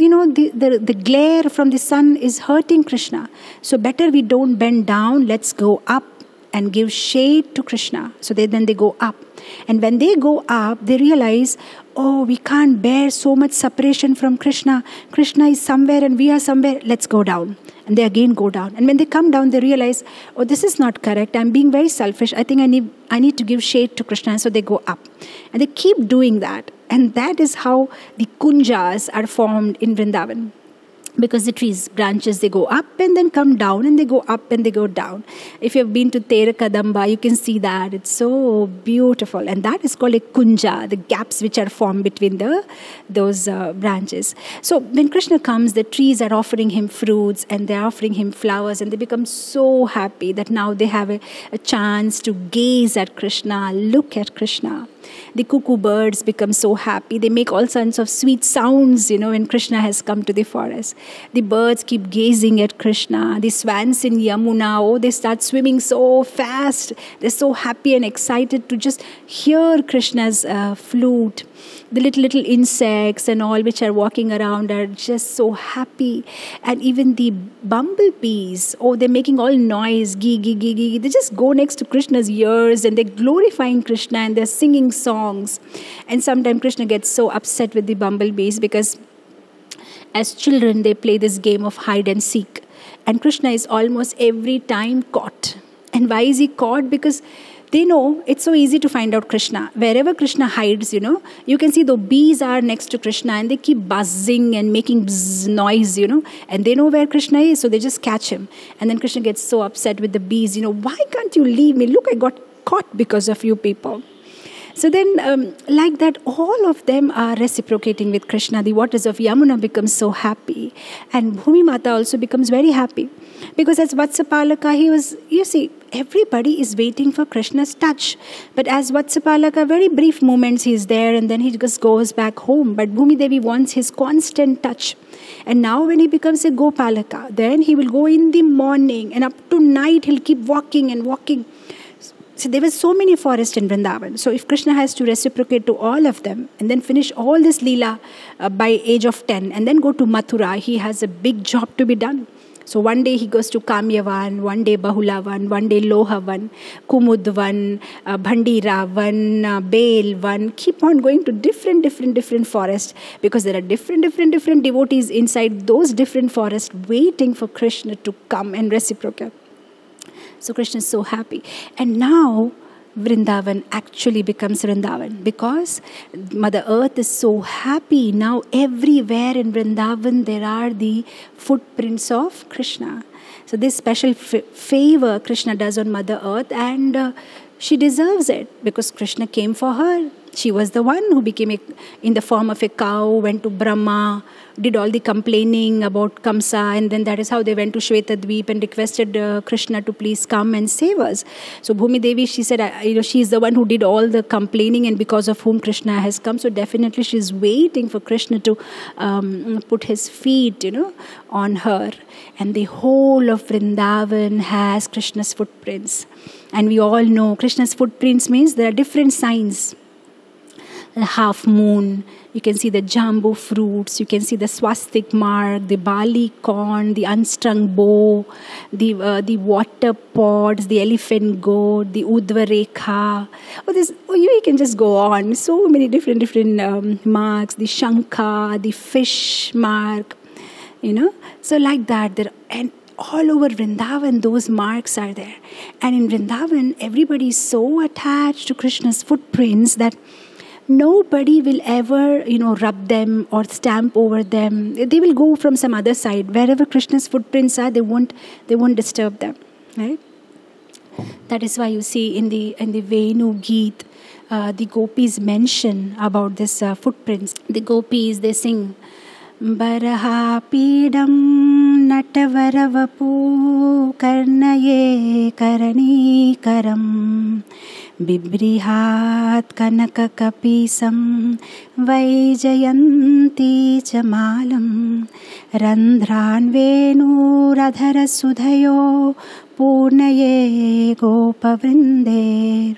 the glare from the sun is hurting Krishna. So better we don't bend down, let's go up and give shade to Krishna. So then they go up. And when they go up, they realize, we can't bear so much separation from Krishna. Krishna is somewhere and we are somewhere. Let's go down. And they again go down. And when they come down, they realize, this is not correct. I'm being very selfish. I think I need to give shade to Krishna. And so they go up. And they keep doing that. And that is how the kunjas are formed in Vrindavan. Because the trees, branches, they go up and then come down, and they go up and they go down. If you have been to Tera Kadamba, you can see that. It's so beautiful. And that is called a kunja, the gaps which are formed between those branches. So when Krishna comes, the trees are offering him fruits and they're offering him flowers, and they become so happy that now they have a chance to gaze at Krishna, look at Krishna. The cuckoo birds become so happy. They make all sorts of sweet sounds, when Krishna has come to the forest. The birds keep gazing at Krishna. The swans in Yamuna, they start swimming so fast. They're so happy and excited to just hear Krishna's flute. The little insects and all which are walking around are just so happy. And even the bumblebees, oh, they're making all noise, gee, gee, gee, gee. They just go next to Krishna's ears and they're glorifying Krishna and they're singing songs. And sometimes Krishna gets so upset with the bumblebees because as children they play this game of hide and seek. And Krishna is almost every time caught. And why is he caught? Because they know it's so easy to find out Krishna. Wherever Krishna hides, you can see the bees are next to Krishna and they keep buzzing and making bzz noise, and they know where Krishna is, so they just catch him. And then Krishna gets so upset with the bees, why can't you leave me? Look, I got caught because of you people. So then, like that, all of them are reciprocating with Krishna. The waters of Yamuna become so happy. And Bhumi Mata also becomes very happy. Because as Vatsapalaka, he was, everybody is waiting for Krishna's touch. But as Vatsapalaka, very brief moments he is there and then he just goes back home. But Bhumi Devi wants his constant touch. And now when he becomes a Gopalaka, then he will go in the morning and up to night he'll keep walking and walking. So there were so many forests in Vrindavan. So if Krishna has to reciprocate to all of them and then finish all this Leela by age of 10 and then go to Mathura, he has a big job to be done. So one day he goes to Kamyavan, one day Bahulavan, one day Lohavan, Kumudvan, Bhandiravan, Belvan. Keep on going to different forests because there are different devotees inside those different forests waiting for Krishna to come and reciprocate. So Krishna is so happy. And now Vrindavan actually becomes Vrindavan because Mother Earth is so happy. Now everywhere in Vrindavan there are the footprints of Krishna. So this special favor Krishna does on Mother Earth, and she deserves it because Krishna came for her. She was the one who became in the form of a cow, went to Brahma, did all the complaining about Kamsa, and then that is how they went to Shvetadweep and requested Krishna to please come and save us. So Bhumi Devi, she said, she is the one who did all the complaining and because of whom Krishna has come. So definitely she is waiting for Krishna to put his feet, on her. And the whole of Vrindavan has Krishna's footprints. And we all know Krishna's footprints means there are different signs. The half moon, you can see the jambu fruits, you can see the swastik mark, the barley corn, the unstrung bow, the water pods, the elephant goat, the udvarekha. You can just go on. So many different marks, the shankha, the fish mark, So like that, and all over Vrindavan, those marks are there. And in Vrindavan, everybody is so attached to Krishna's footprints that nobody will ever, rub them or stamp over them. They will go from some other side. Wherever Krishna's footprints are, they won't disturb them. Right? That is why you see in the Venu Geet, the gopis mention about this footprints. The gopis, they sing, Baraha Pidam Natavaravapu Karnaye Karani Karam Bibrihat Kanakakapisam Vaijayanti Chamalam Randhran Venu Radhara Sudhayo Purnaye Gopavrinder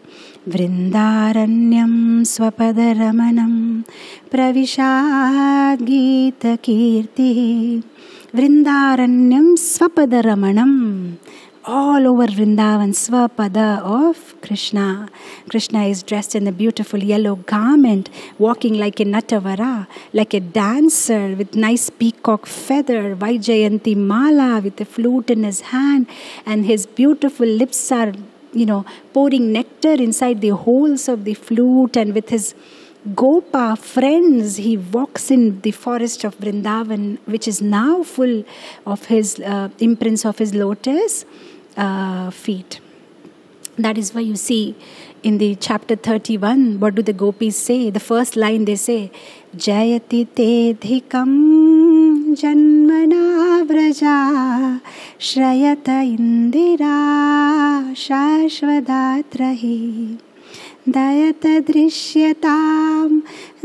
Vrindaranyam Swapadaramanam Pravishad Gita Kirti Vrindaranyam Swapadaramanam. All over Vrindavan, Swapada of Krishna. Krishna is dressed in a beautiful yellow garment, walking like a Natavara, like a dancer with nice peacock feather, Vaijayanti Mala with a flute in his hand, and his beautiful lips are, pouring nectar inside the holes of the flute, and with his Gopa friends, he walks in the forest of Vrindavan, which is now full of his imprints of his lotus feet. That is why you see in the chapter 31, what do the gopis say? The first line they say, Jayati te dhikam janmana vraja shrayata indira shashvadatrahi dayata drisyatam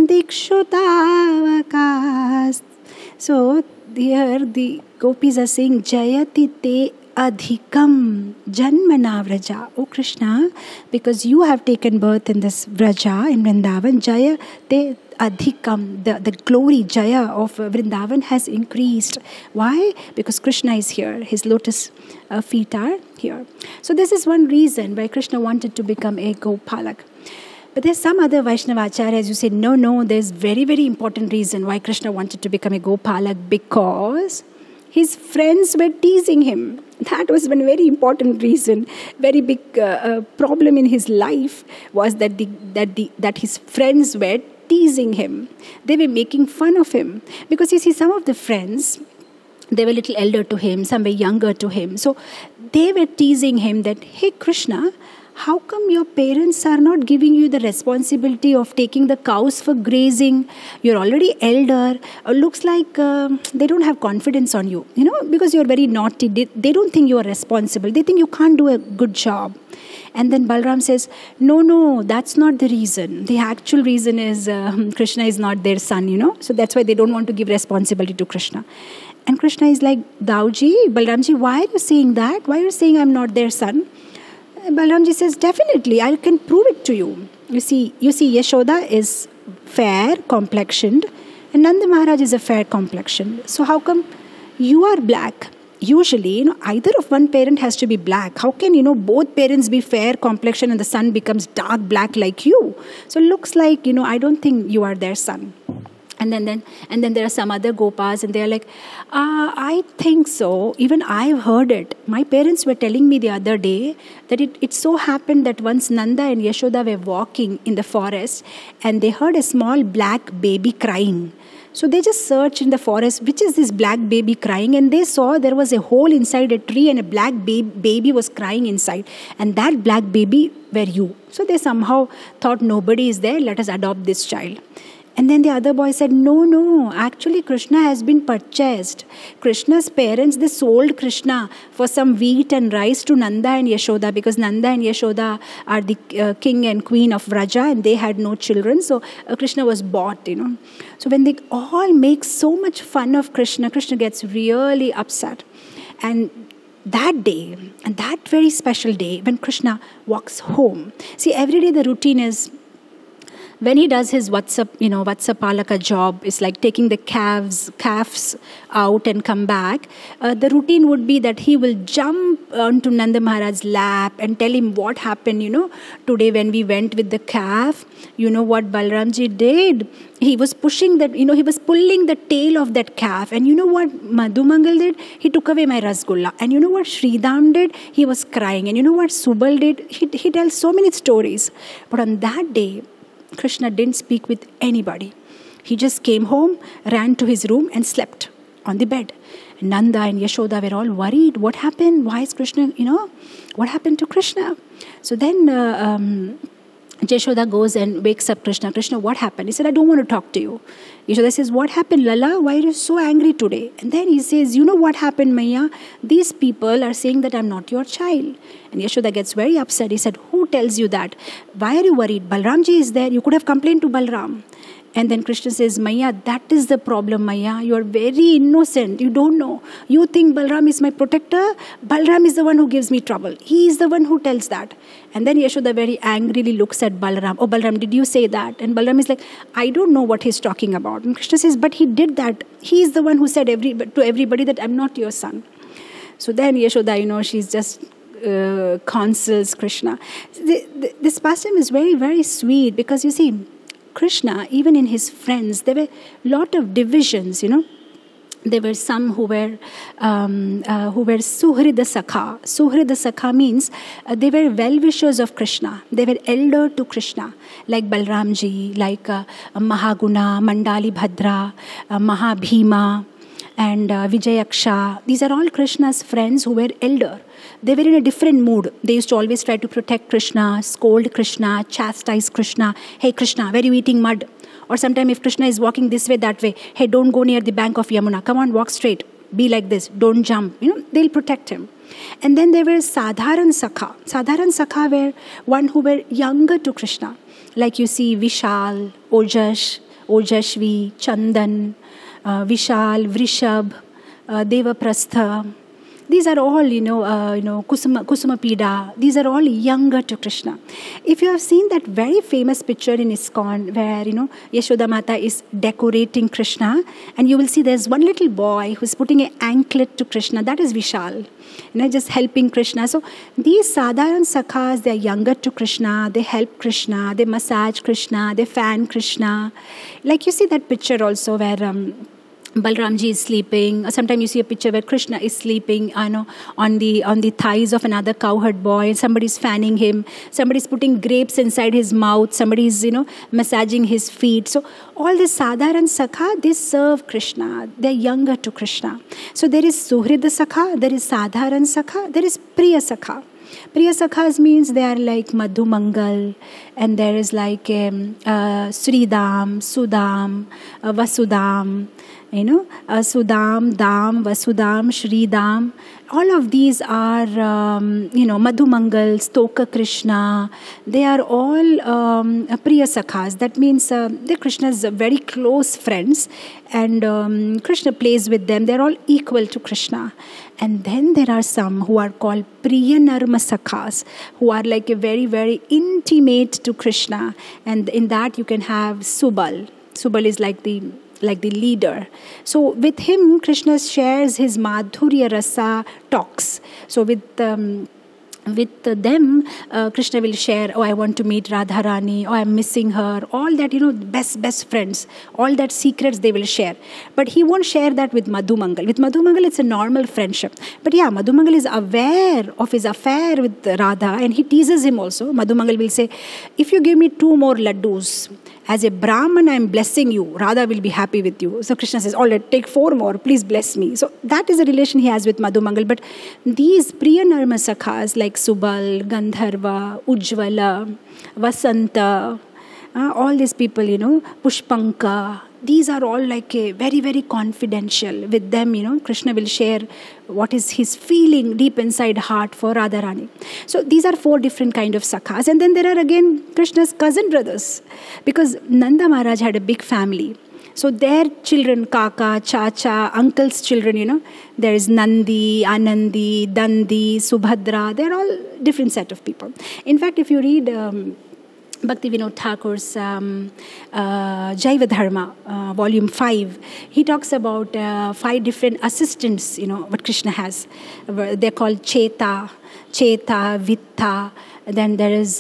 dikshutavakas. So here the gopis are saying, Jayati te adhikam janmana vraja. O Krishna, because you have taken birth in this vraja in Vrindavan, Jaya te adhikam, the glory, jaya of Vrindavan has increased. Why? Because Krishna is here. His lotus feet are here. So this is one reason why Krishna wanted to become a Gopalak. But there's some other Vaishnavacharyas who say, no, there's very, very important reason why Krishna wanted to become a Gopalak, because his friends were teasing him. That was one very important reason. Very big problem in his life was that his friends were teasing him. They were making fun of him. Because you see, some of the friends, they were a little elder to him, some were younger to him. So they were teasing him that, hey Krishna, how come your parents are not giving you the responsibility of taking the cows for grazing? You're already elder. Looks like they don't have confidence on you, because you're very naughty. They don't think you are responsible. They think you can't do a good job. And then Balram says, no, that's not the reason. The actual reason is Krishna is not their son, So that's why they don't want to give responsibility to Krishna. And Krishna is like, Dauji, Balramji, why are you saying that? Why are you saying I'm not their son? Balramji says, definitely, I can prove it to you. You see, Yashoda is fair complexioned and Nanda Maharaj is a fair complexion. So how come you are black? Usually, either of one parent has to be black. How can, both parents be fair complexion and the son becomes dark black like you? So it looks like, I don't think you are their son. And then there are some other Gopas and they're like, I think so. Even I've heard it. My parents were telling me the other day that it so happened that once Nanda and Yashoda were walking in the forest and they heard a small black baby crying. So they just searched in the forest, which is this black baby crying, and they saw there was a hole inside a tree and a black baby was crying inside. And that black baby were you. So they somehow thought nobody is there, let us adopt this child. And then the other boy said, no, actually Krishna has been purchased. Krishna's parents, they sold Krishna for some wheat and rice to Nanda and Yashoda, because Nanda and Yashoda are the king and queen of Vraja and they had no children. So Krishna was bought, So when they all make so much fun of Krishna, Krishna gets really upset. And that day, and that very special day, when Krishna walks home, see, every day the routine is, when he does his Vatsapalaka job, it's like taking the calves out and come back. The routine would be that he will jump onto Nanda Maharaj's lap and tell him what happened, today when we went with the calf. You know what Balramji did? He was pushing that, he was pulling the tail of that calf. And you know what Madhumangal did? He took away my Rasgulla. And you know what Sridham did? He was crying. And you know what Subal did? He tells so many stories. But on that day, Krishna didn't speak with anybody. He just came home, ran to his room and slept on the bed. And Nanda and Yashoda were all worried. What happened? Why is Krishna, what happened to Krishna? So then Yashoda goes and wakes up Krishna. Krishna, what happened? He said, I don't want to talk to you. Yashoda says, what happened, Lala? Why are you so angry today? And then he says, you know what happened, Maya? These people are saying that I'm not your child. And Yashoda gets very upset. He said, who tells you that? Why are you worried? Balramji is there. You could have complained to Balram. And then Krishna says, Maya, that is the problem, Maya. You are very innocent. You don't know. You think Balram is my protector. Balram is the one who gives me trouble. He is the one who tells that. And then Yashoda very angrily looks at Balram. Oh, Balram, did you say that? And Balram is like, I don't know what he's talking about. And Krishna says, but he did that. He is the one who said to everybody that I'm not your son. So then Yashoda, she's just counsels Krishna. This pastime is very, very sweet because you see, Krishna, even in his friends, there were a lot of divisions, There were some who were Suhrida Sakha. Suhrida Sakha means they were well-wishers of Krishna. They were elder to Krishna, like Balramji, like Mahaguna, Mandali Bhadra, Mahabhima, and Vijayaksha. These are all Krishna's friends who were elder. They were in a different mood. They used to always try to protect Krishna, scold Krishna, chastise Krishna. Hey Krishna, where are you eating mud? Or sometimes if Krishna is walking this way, that way, hey, don't go near the bank of Yamuna. Come on, walk straight. Be like this. Don't jump. They'll protect him. And then there were Sadharan Sakha. Sadharan Sakha were one who were younger to Krishna. Like you see Vishal, Ojashvi, Chandan, Vishal, Vrishab, Devaprastha, These are all, Kusuma Pida. These are all younger to Krishna. If you have seen that very famous picture in ISKCON where, Yashoda Mata is decorating Krishna, and you will see there's one little boy who's putting an anklet to Krishna. That is Vishal, just helping Krishna. So these Sadharan Sakhas, they're younger to Krishna. They help Krishna. They massage Krishna. They fan Krishna. Like you see that picture also where Balramji is sleeping. Sometimes you see a picture where Krishna is sleeping, on the thighs of another cowherd boy. Somebody's fanning him. Somebody's putting grapes inside his mouth. Somebody's, massaging his feet. So all this Sadharan Sakha, they serve Krishna. They're younger to Krishna. So there is Suhrida Sakha, there is Sadharan Sakha, there is Priya Sakha. Priya Sakhas means they are like Madhu Mangal, and there is like Sridam, Sudam, Vasudam, Sudam, Dam, Vasudam, Shridam. All of these are, Madhu Mangal, Stoka Krishna. They are all Priya Sakhas. That means they're Krishna's very close friends, and Krishna plays with them. They're all equal to Krishna. And then there are some who are called Priya Narma Sakhas, who are like a very, very intimate to Krishna. And in that you can have Subal. Subal is like the leader. So with him, Krishna shares his Madhurya Rasa talks. So with them, Krishna will share, I want to meet Radharani, I'm missing her, all that, best friends, all that secrets they will share. But he won't share that with Madhu Mangal. With Madhu Mangal, it's a normal friendship. But yeah, Madhu Mangal is aware of his affair with Radha, and he teases him also. Madhu Mangal will say, if you give me 2 more laddus, as a Brahman, I'm blessing you. Radha will be happy with you. So Krishna says, all right, take 4 more. Please bless me. So that is the relation he has with Madhu Mangal. But these Priya Narma Sakhas like Subal, Gandharva, Ujjvala, Vasanta, all these people, Pushpanka, these are all like a very, very confidential. With them, Krishna will share what is his feeling deep inside heart for Radharani. So these are 4 different kind of sakhas. And then there are again Krishna's cousin brothers. Because Nanda Maharaj had a big family. So their children, Kaka, Chacha, uncle's children, there is Nandi, Anandi, Dandi, Subhadra. They're all different set of people. In fact, if you read Bhakti Vinod Thakur's Jaiva Dharma, volume 5, he talks about 5 different assistants, what Krishna has. They're called Cheta, Vitta. Then there is,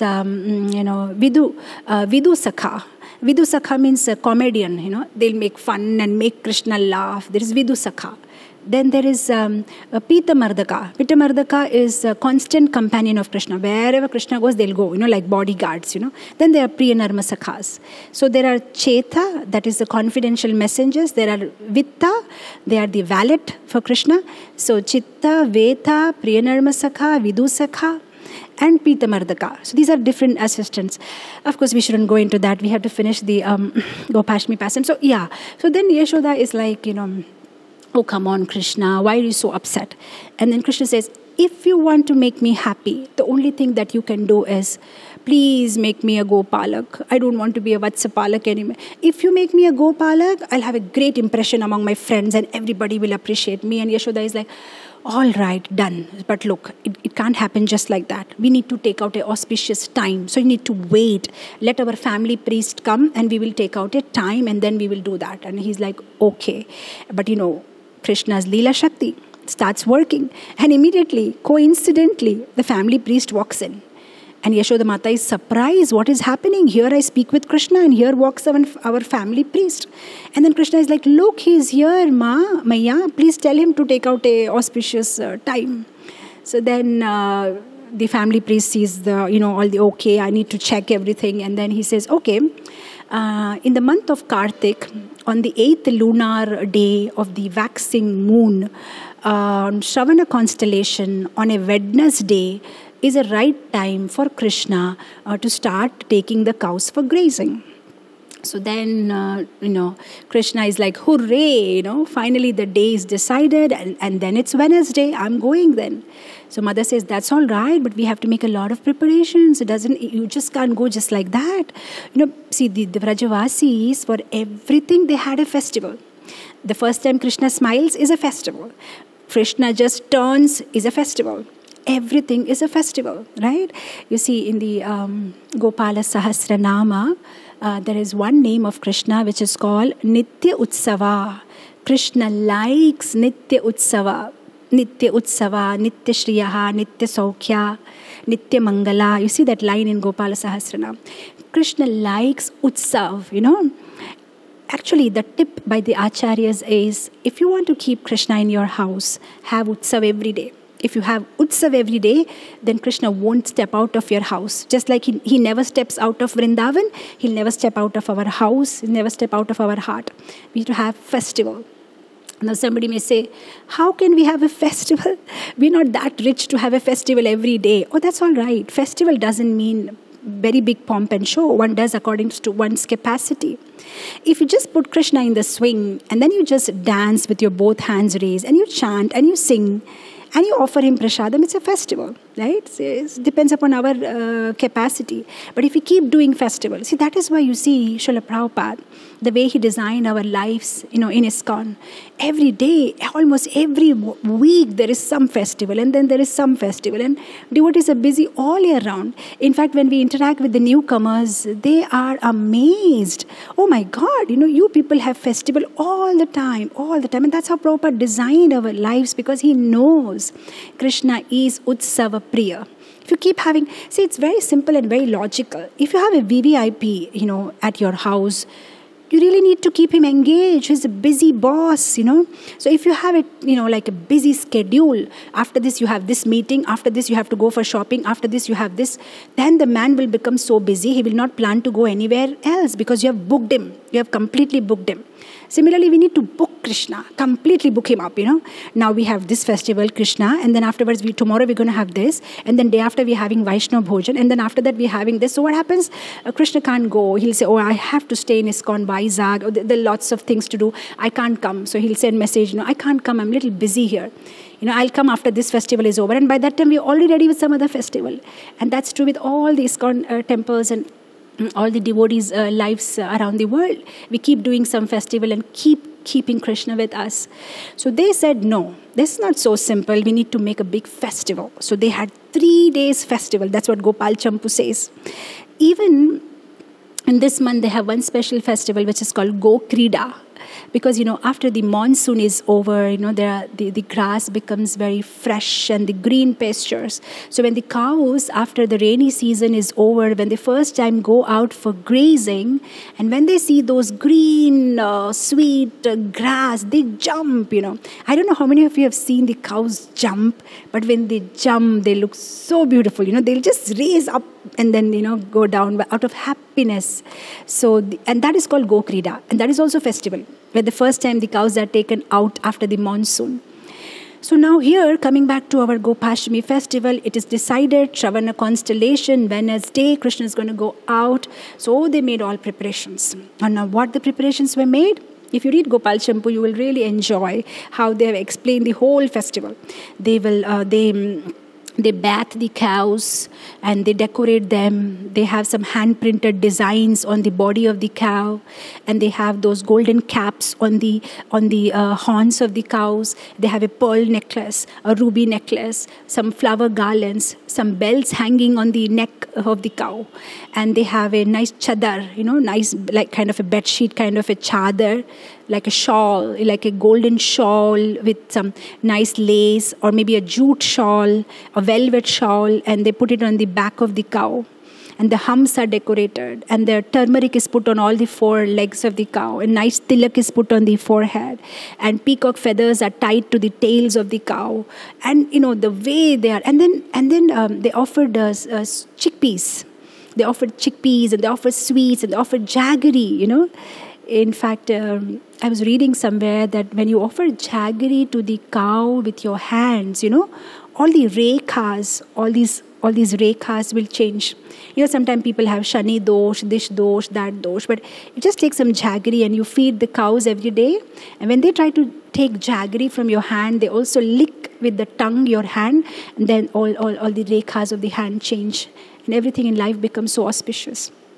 Vidu Sakha. Vidu Sakha means a comedian, they'll make fun and make Krishna laugh. There is Vidu Sakha. Then there is Pita Mardaka. Pita Mardaka is a constant companion of Krishna. Wherever Krishna goes, they'll go, like bodyguards, Then there are Priya Narma Sakhas. So there are Cheta, that is the confidential messengers. There are Vitta, they are the valet for Krishna. So Chitta, Veta, Priya Narma Sakha, Vidu Sakha, and Pita Mardaka. So these are different assistants. Of course, we shouldn't go into that. We have to finish the Gopashmi Pasam. So yeah. So then Yashoda is like, oh, come on, Krishna, why are you so upset? And then Krishna says, if you want to make me happy, the only thing that you can do is, please make me a Gopalak. I don't want to be a Vatsapalak anymore. If you make me a Gopalak, I'll have a great impression among my friends and everybody will appreciate me. And Yashoda is like, all right, done. But look, it can't happen just like that. We need to take out an auspicious time. So you need to wait. Let our family priest come and we will take out a time and then we will do that. And he's like, okay. But Krishna's Leela Shakti starts working. And immediately, coincidentally, the family priest walks in. And Yashoda Mata is surprised. What is happening? Here I speak with Krishna and here walks our family priest. And then Krishna is like, look, he's here, Maya. Please tell him to take out a auspicious time. So then the family priest sees all the okay, I need to check everything. And then he says, okay, in the month of Kartik, on the 8th lunar day of the waxing moon, Shravana constellation, on a Wednesday, is a right time for Krishna to start taking the cows for grazing. So then, Krishna is like, hooray, finally the day is decided and then it's Wednesday, I'm going then. So mother says, that's all right, but we have to make a lot of preparations. You just can't go just like that. See, the Vrajavasis, for everything they had a festival. The first time Krishna smiles is a festival. Krishna just turns is a festival. Everything is a festival, right? You see in the Gopala Sahasranama, there is one name of Krishna which is called Nitya Utsava. Krishna likes Nitya Utsava. Nitya Utsava, Nitya Shriyaha, Nitya Saukhya, Nitya Mangala. You see that line in Gopala Sahasranam. Krishna likes Utsav, Actually, the tip by the acharyas is, if you want to keep Krishna in your house, have Utsav every day. If you have Utsav every day, then Krishna won't step out of your house. Just like he never steps out of Vrindavan, he'll never step out of our house, he'll never step out of our heart. We need to have festival. Now somebody may say, how can we have a festival? We're not that rich to have a festival every day. Oh, that's all right. Festival doesn't mean very big pomp and show. One does according to one's capacity. If you just put Krishna in the swing and then you just dance with your both hands raised and you chant and you sing and you offer him prasadam, it's a festival, right? It depends upon our capacity. But if we keep doing festivals, see, that is why you see Srila Prabhupada, the way he designed our lives, in ISKCON. Every day, almost every week, there is some festival, and then there is some festival. And devotees are busy all year round. In fact, when we interact with the newcomers, they are amazed. Oh my God, you people have festival all the time. And that's how Prabhupada designed our lives, because he knows Krishna is Utsava Priya. If you keep having, see, it's very simple and very logical. If you have a VVIP, at your house, you really need to keep him engaged. He's a busy boss, So if you have it, like a busy schedule, after this you have this meeting, after this you have to go for shopping, after this you have this, then the man will become so busy, he will not plan to go anywhere else because you have booked him. You have completely booked him. Similarly, we need to book Krishna, completely book him up, Now we have this festival, Krishna, and then afterwards, tomorrow we're going to have this, and then day after we're having Vaishnava Bhojan, and then after that we're having this. So what happens? Krishna can't go. He'll say, I have to stay in ISKCON, Vizag. There are lots of things to do. I can't come. So he'll send message, I can't come. I'm a little busy here. I'll come after this festival is over. And by that time, we're already ready with some other festival. And that's true with all the ISKCON temples and all the devotees' lives around the world. We keep doing some festival and keeping Krishna with us. So they said, no, this is not so simple. We need to make a big festival. So they had 3 days festival. That's what Gopal Champu says. Even in this month, they have one special festival which is called Go Krida. Because, after the monsoon is over, the grass becomes very fresh and the green pastures. So when the cows, after the rainy season is over, when they first time go out for grazing, and when they see those green, sweet grass, they jump, I don't know how many of you have seen the cows jump, but when they jump, they look so beautiful. They'll just raise up and then, go down out of happiness. So, and that is called Go Krida. And that is also festival, where the first time the cows are taken out after the monsoon. So now here, coming back to our Gopashtami festival, it is decided, Shravana constellation, Wednesday, Krishna is going to go out. So they made all preparations. And now what the preparations were made? If you read Gopal Champu, you will really enjoy how they have explained the whole festival. They bath the cows and they decorate them. They have some hand-printed designs on the body of the cow, and they have those golden caps on the horns of the cows. They have a pearl necklace, a ruby necklace, some flower garlands, some bells hanging on the neck of the cow, and they have a nice chadar, nice like kind of a bed sheet, kind of a chadar, like a shawl, like a golden shawl with some nice lace, or maybe a jute shawl, a velvet shawl, and they put it on the back of the cow. And the humps are decorated, and the turmeric is put on all the 4 legs of the cow, and nice tilak is put on the forehead, and peacock feathers are tied to the tails of the cow, and the way they are, and then they offered chickpeas. They offered chickpeas, and they offered sweets, and they offered jaggery. In fact, I was reading somewhere that when you offer jaggery to the cow with your hands, all the rekhas, all these rekhas will change. Sometimes people have shani dosh, this dosh, that dosh, but you just take some jaggery and you feed the cows every day. And when they try to take jaggery from your hand, they also lick with the tongue your hand, and then all the rekhas of the hand change, and everything in life becomes so auspicious.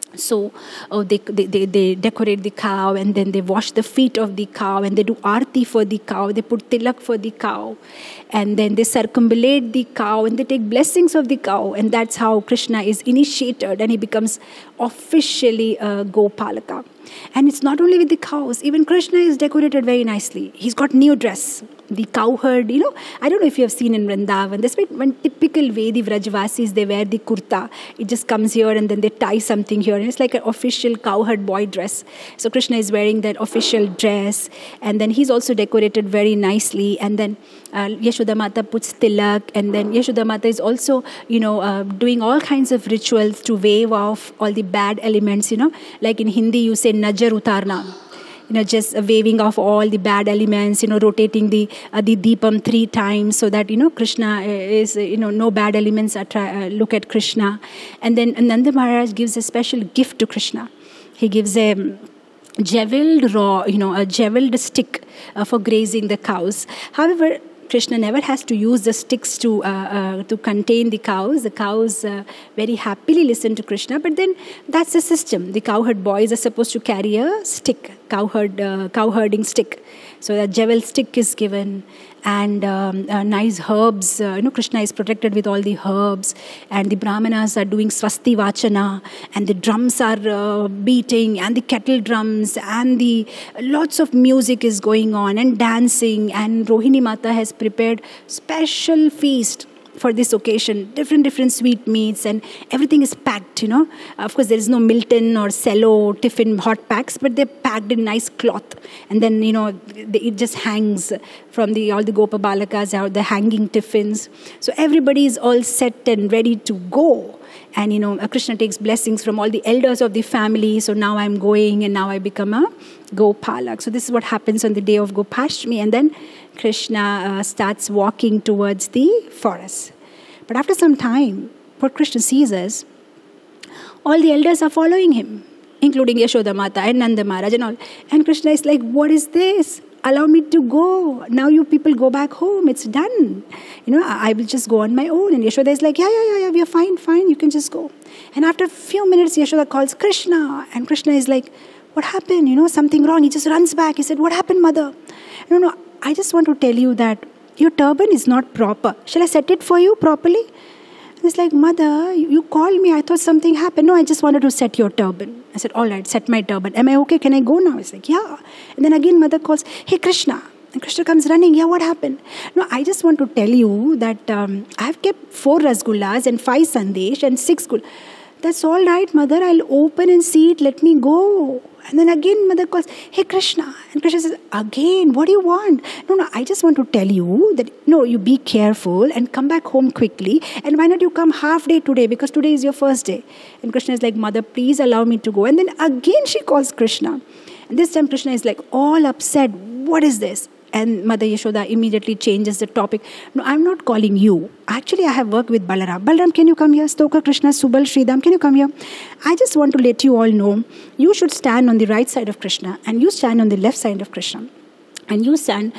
So they decorate the cow, and then they wash the feet of the cow, and they do aarti for the cow. They put tilak for the cow, and then they circumambulate the cow, and they take blessings of the cow. And that's how Krishna is initiated, and he becomes officially a Gopalaka. And it's not only with the cows. Even Krishna is decorated very nicely. He's got new dress. The cowherd, I don't know if you have seen in Vrindavan, there's one typical way the Vrajvasis, they wear the kurta. It just comes here and then they tie something here. And it's like an official cowherd boy dress. So Krishna is wearing that official dress. And then he's also decorated very nicely. And then Yashoda Mata puts tilak. And then Yashoda Mata is also, doing all kinds of rituals to wave off all the bad elements, Like in Hindi, you say najar utarna. Just waving off all the bad elements, rotating the deepam 3 times so that, Krishna is, no bad elements look at Krishna. And then Nanda Maharaj gives a special gift to Krishna. He gives a jeweled stick for grazing the cows. However, Krishna never has to use the sticks to contain the cows. The cows very happily listen to Krishna, but then that's the system. The cowherd boys are supposed to carry a stick, cowherding stick. So that jewel stick is given, and nice herbs. Krishna is protected with all the herbs, and the brahmanas are doing swasti vachana, and the drums are beating, and the kettle drums, and the lots of music is going on, and dancing. And Rohini Mata has prepared special feast for this occasion, different sweet meats, and everything is packed, Of course, there is no Milton or Cello tiffin hot packs, but they're packed in nice cloth. And then, it just hangs from all the Gopa Balakas out, the hanging tiffins. So everybody is all set and ready to go. And, Krishna takes blessings from all the elders of the family. So now I'm going, and now I become a Gopalak. So this is what happens on the day of Gopashtami. And then Krishna starts walking towards the forest. But after some time, what Krishna sees is all the elders are following him, including Yashoda Mata and Nanda Maharaj and all. And Krishna is like, what is this? Allow me to go. Now you people go back home. It's done. I will just go on my own. And Yashoda is like, yeah, we are fine. You can just go. And after a few minutes, Yashoda calls Krishna. And Krishna is like, what happened? Something wrong. He just runs back. He said, what happened, mother? No, I just want to tell you that your turban is not proper. Shall I set it for you properly? And it's like, mother, you called me. I thought something happened. No, I just wanted to set your turban. I said, all right, set my turban. Am I okay? Can I go now? It's like, yeah. And then again, mother calls, hey, Krishna. And Krishna comes running. Yeah, what happened? No, I just want to tell you that I have kept 4 rasgullas and 5 sandesh and 6 gul. That's all right, mother. I'll open and see it. Let me go. And then again, mother calls, hey, Krishna. And Krishna says, again, what do you want? No, I just want to tell you that, you be careful and come back home quickly. And why not you come half day today? Because today is your first day. And Krishna is like, mother, please allow me to go. And then again, she calls Krishna. And this time, Krishna is like all upset. What is this? And Mother Yashoda immediately changes the topic. No, I'm not calling you. Actually, I have worked with Balaram. Balaram, can you come here? Stoka Krishna, Subal, Sridham, can you come here? I just want to let you all know, you should stand on the right side of Krishna, and you stand on the left side of Krishna. And you stand,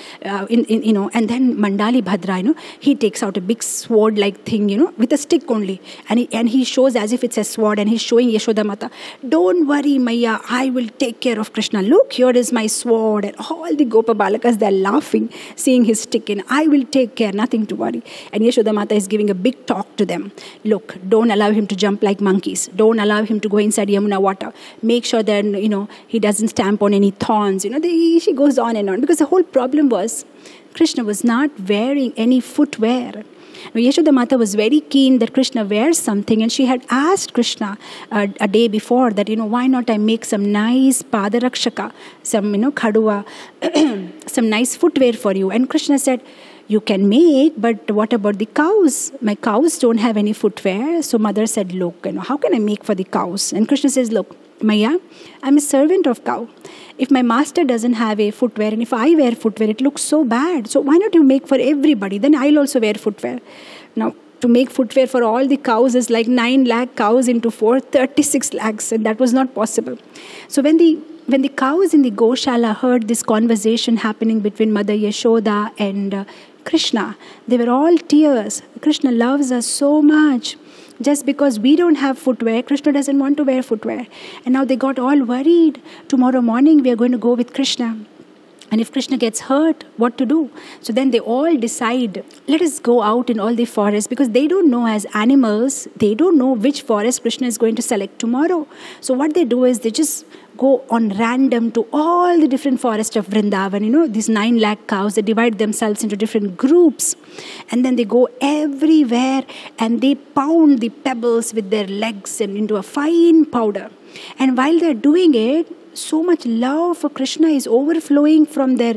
and then Mandali Bhadra, he takes out a big sword-like thing, with a stick only. And he shows as if it's a sword, and he's showing Yashoda Mata, don't worry, Maya, I will take care of Krishna. Look, here is my sword. And all the Gopa Balakas, they're laughing, seeing his stick, and I will take care, nothing to worry. And Yashoda Mata is giving a big talk to them. Look, don't allow him to jump like monkeys. Don't allow him to go inside Yamuna water. Make sure that, he doesn't stamp on any thorns. She goes on and on. Because the whole problem was Krishna was not wearing any footwear. Now, Yashoda Mata was very keen that Krishna wears something, and she had asked Krishna a day before that, why not I make some nice padarakshaka, some, khaduva, some nice footwear for you. And Krishna said, you can make, but what about the cows? My cows don't have any footwear. So mother said, look, how can I make for the cows? And Krishna says, look, Maya, I'm a servant of cow. If my master doesn't have a footwear, and if I wear footwear, it looks so bad. So why not you make for everybody? Then I'll also wear footwear. Now, to make footwear for all the cows is like 9 lakh cows into 4, 36 lakhs, and that was not possible. So when the cows in the Goshala heard this conversation happening between Mother Yashoda and Krishna. They were all tears. Krishna loves us so much. Just because we don't have footwear, Krishna doesn't want to wear footwear. And now they got all worried. Tomorrow morning we are going to go with Krishna. And if Krishna gets hurt, what to do? So then they all decide, let us go out in all the forests, because they don't know, as animals, they don't know which forest Krishna is going to select tomorrow. So what they do is they just go on random to all the different forests of Vrindavan. These 9 lakh cows, they divide themselves into different groups. And then they go everywhere and they pound the pebbles with their legs and into a fine powder. And while they're doing it, so much love for Krishna is overflowing from their,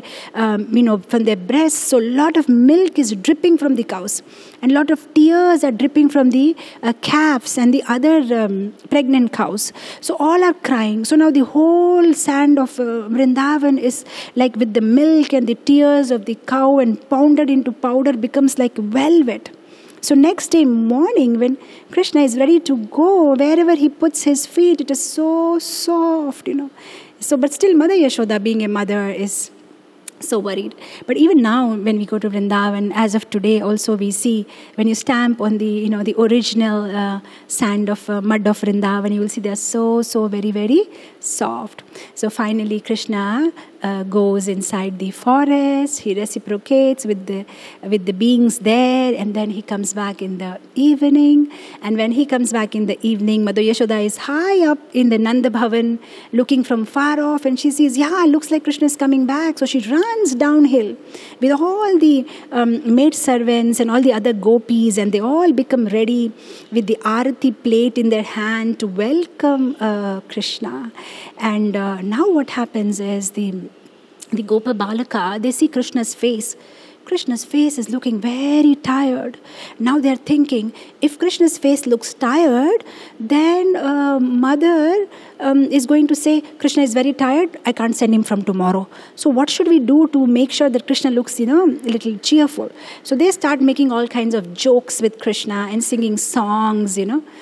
from their breasts. So a lot of milk is dripping from the cows, and a lot of tears are dripping from the calves and the other pregnant cows. So all are crying. So now the whole sand of Vrindavan is like with the milk and the tears of the cow and pounded into powder becomes like velvet. So next day morning, when Krishna is ready to go, wherever he puts his feet, it is so soft, So, but still Mother Yashoda, being a mother, is so worried. But even now, when we go to Vrindavan, as of today, also we see when you stamp on the, the original sand of mud of Vrindavan, you will see they are so very, very soft. So finally, Krishna goes inside the forest. He reciprocates with the beings there, and then he comes back in the evening. And when he comes back in the evening, Mother Yashoda is high up in the Nanda Bhavan, looking from far off, and she sees, looks like Krishna is coming back. So she runs downhill with all the maid servants and all the other gopis, and they all become ready with the arati plate in their hand to welcome Krishna. And now what happens is the Gopa Balaka, they see Krishna's face. Krishna's face is looking very tired. Now they're thinking, if Krishna's face looks tired, then mother is going to say, Krishna is very tired, I can't send him from tomorrow. So what should we do to make sure that Krishna looks, a little cheerful? So they start making all kinds of jokes with Krishna and singing songs,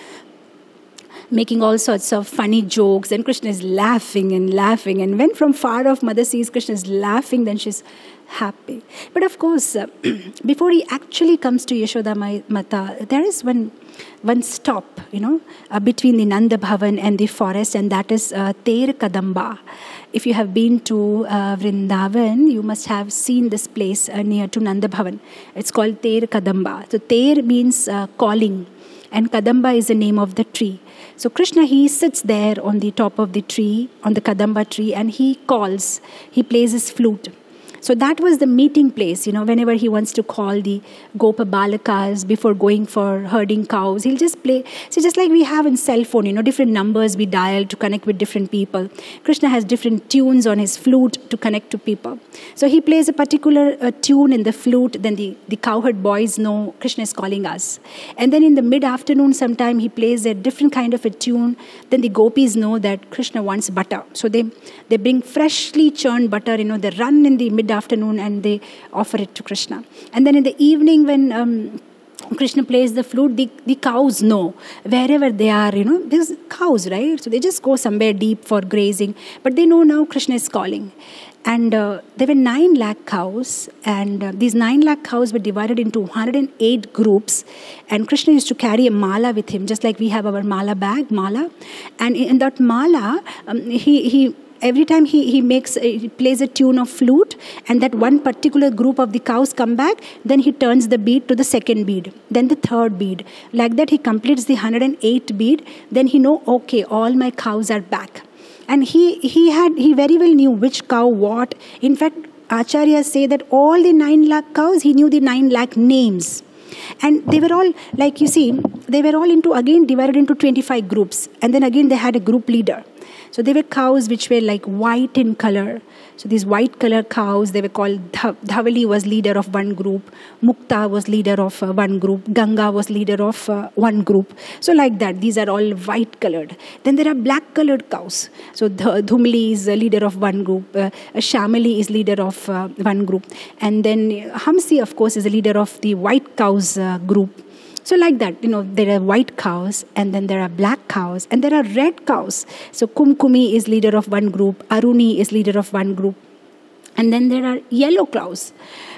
making all sorts of funny jokes, and Krishna is laughing. And when from far off mother sees Krishna is laughing, then she's happy. But of course, before he actually comes to Yashoda Mata, there is one stop, between the Nanda Bhavan and the forest, and that is Ter Kadamba. If you have been to Vrindavan, you must have seen this place near to Nanda Bhavan. It's called Ter Kadamba. So Ter means calling, and Kadamba is the name of the tree. So Krishna, he sits there on the top of the tree, on the Kadamba tree, and he calls. He plays his flute. So that was the meeting place, whenever he wants to call the Gopa Balakas before going for herding cows, he'll just play. So just like we have in cell phone, different numbers we dial to connect with different people. Krishna has different tunes on his flute to connect to people. So he plays a particular tune in the flute, then the cowherd boys know Krishna is calling us. And then in the mid-afternoon sometime he plays a different kind of a tune, then the gopis know that Krishna wants butter. So they bring freshly churned butter, they run in the mid-afternoon and they offer it to Krishna. And then in the evening when Krishna plays the flute, the cows know wherever they are, there's cows, right? So they just go somewhere deep for grazing, but they know now Krishna is calling. And there were 9 lakh cows, and these 9 lakh cows were divided into 108 groups, and Krishna used to carry a mala with him, just like we have our mala bag, mala. And in that mala, he every time he plays a tune of flute, and that one particular group of the cows come back, then he turns the bead to the second bead, then the third bead. Like that he completes the 108 bead, then he know, okay, all my cows are back. And he very well knew which cow what. In fact, Acharyas say that all the 9 lakh cows, he knew the 9 lakh names. And they were all, like you see, they were all divided into 25 groups. And then again they had a group leader. So they were cows which were like white in color. So these white color cows, they were called Dhavali was leader of one group, Mukta was leader of one group, Ganga was leader of one group. So like that, these are all white colored. Then there are black colored cows. So Dhumli is leader of one group, Shamali is leader of one group. And then Hamsi, of course, is the leader of the white cows group. So like that, there are white cows, and then there are black cows, and there are red cows. So Kumkumi is leader of one group, Aruni is leader of one group. And then there are yellow cows.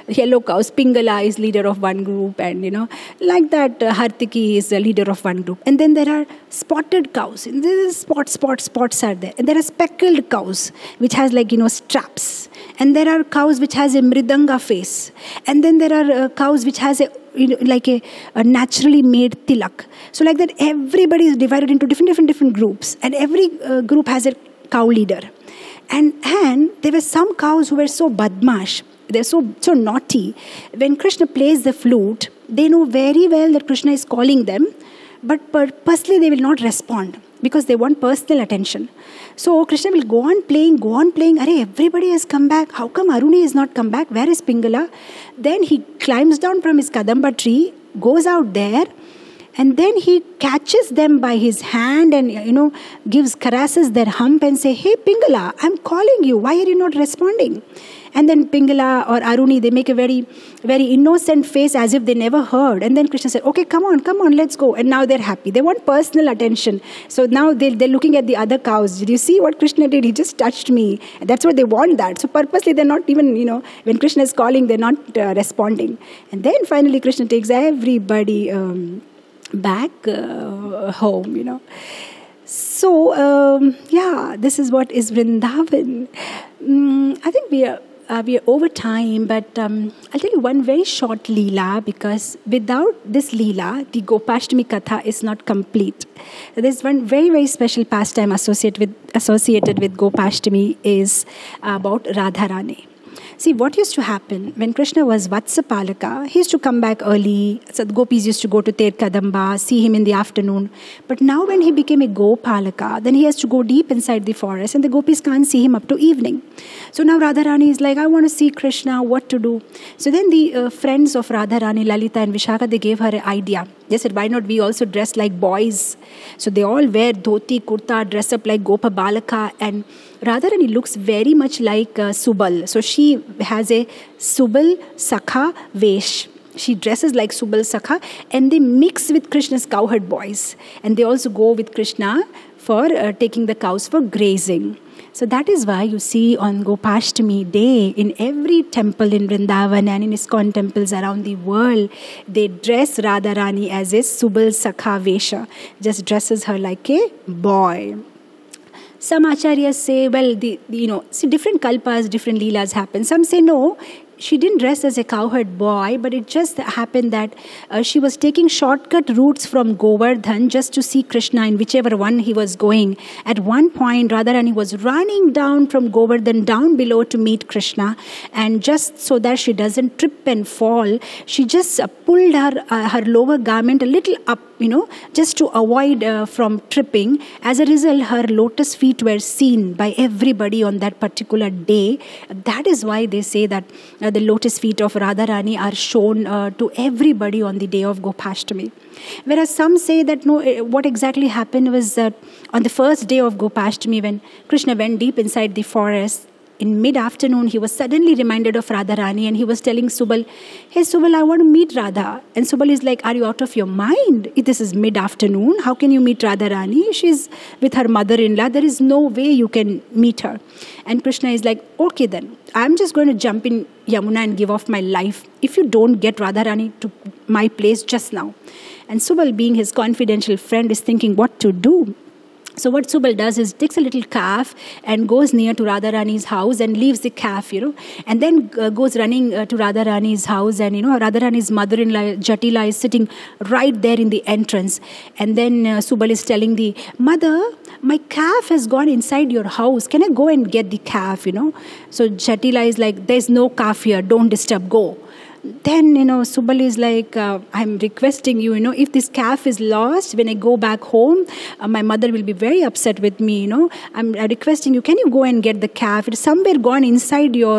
yellow cows. Pingala is leader of one group, and like that, Hartiki is the leader of one group. And then there are spotted cows. And there is spots are there. And there are speckled cows, which has straps. And there are cows which has a mridanga face. And then there are cows which has a naturally made tilak. So like that, everybody is divided into different groups, and every group has a cow leader. And there were some cows who were so badmash, they're so naughty. When Krishna plays the flute, they know very well that Krishna is calling them, but purposely they will not respond because they want personal attention. So Krishna will go on playing. Arey, everybody has come back. How come Aruni has not come back? Where is Pingala? Then he climbs down from his Kadamba tree, goes out there, and then he catches them by his hand and, caresses their hump and say, hey, Pingala, I'm calling you. Why are you not responding? And then Pingala or Aruni, they make a very, very innocent face as if they never heard. And then Krishna said, okay, come on, let's go. And now they're happy. They want personal attention. So now they're looking at the other cows. Did you see what Krishna did? He just touched me. That's what they want that. So purposely they're not even, when Krishna is calling, they're not responding. And then finally Krishna takes everybody back home, So, this is what is Vrindavan. I think we are over time, but I'll tell you one very short Leela, because without this Leela, the Gopashtami Katha is not complete. There's one very, very special pastime associated with Gopashtami is about Radharani. See, what used to happen when Krishna was Vatsapalaka, he used to come back early. So the gopis used to go to Ter Kadamba, see him in the afternoon. But now when he became a Gopalaka, then he has to go deep inside the forest and the gopis can't see him up to evening. So now Radharani is like, I want to see Krishna, what to do? So then the friends of Radharani, Lalita and Vishaka, they gave her an idea. They said, why not we also dress like boys? So they all wear dhoti, kurta, dress up like Gopa Balaka, and Radharani looks very much like Subal. So she has a Subal Sakha Vesh. She dresses like Subal Sakha, and they mix with Krishna's cowherd boys. And they also go with Krishna for taking the cows for grazing. So that is why you see on Gopashtami day, in every temple in Vrindavan and in ISKCON temples around the world, they dress Radharani as a Subal Sakha Vesha, just dresses her like a boy. Some acharyas say, well, see, different kalpas, different leelas happen. Some say, no, she didn't dress as a cowherd boy, but it just happened that she was taking shortcut routes from Govardhan just to see Krishna in whichever one he was going. At one point, Radharani was running down from Govardhan down below to meet Krishna, and just so that she doesn't trip and fall, she just pulled her lower garment a little up, just to avoid from tripping. As a result, her lotus feet were seen by everybody on that particular day. That is why they say that the lotus feet of Radharani are shown to everybody on the day of Gopashtami. Whereas some say that no, what exactly happened was that on the first day of Gopashtami, when Krishna went deep inside the forest, in mid-afternoon, he was suddenly reminded of Radharani, and he was telling Subal, hey Subal, I want to meet Radha. And Subal is like, are you out of your mind? This is mid-afternoon. How can you meet Radharani? She's with her mother-in-law. There is no way you can meet her. And Krishna is like, okay then, I'm just going to jump in Yamuna and give off my life if you don't get Radharani to my place just now. And Subal, being his confidential friend, is thinking what to do. So what Subal does is takes a little calf and goes near to Radharani's house and leaves the calf, and then goes running to Radharani's house, and Radharani's mother-in-law Jatila is sitting right there in the entrance. And then Subal is telling the mother, my calf has gone inside your house. Can I go and get the calf, So Jatila is like, there's no calf here. Don't disturb. Go. Then, Subal is like, I'm requesting you, if this calf is lost, when I go back home, my mother will be very upset with me, I'm requesting you, can you go and get the calf? It's somewhere gone inside your,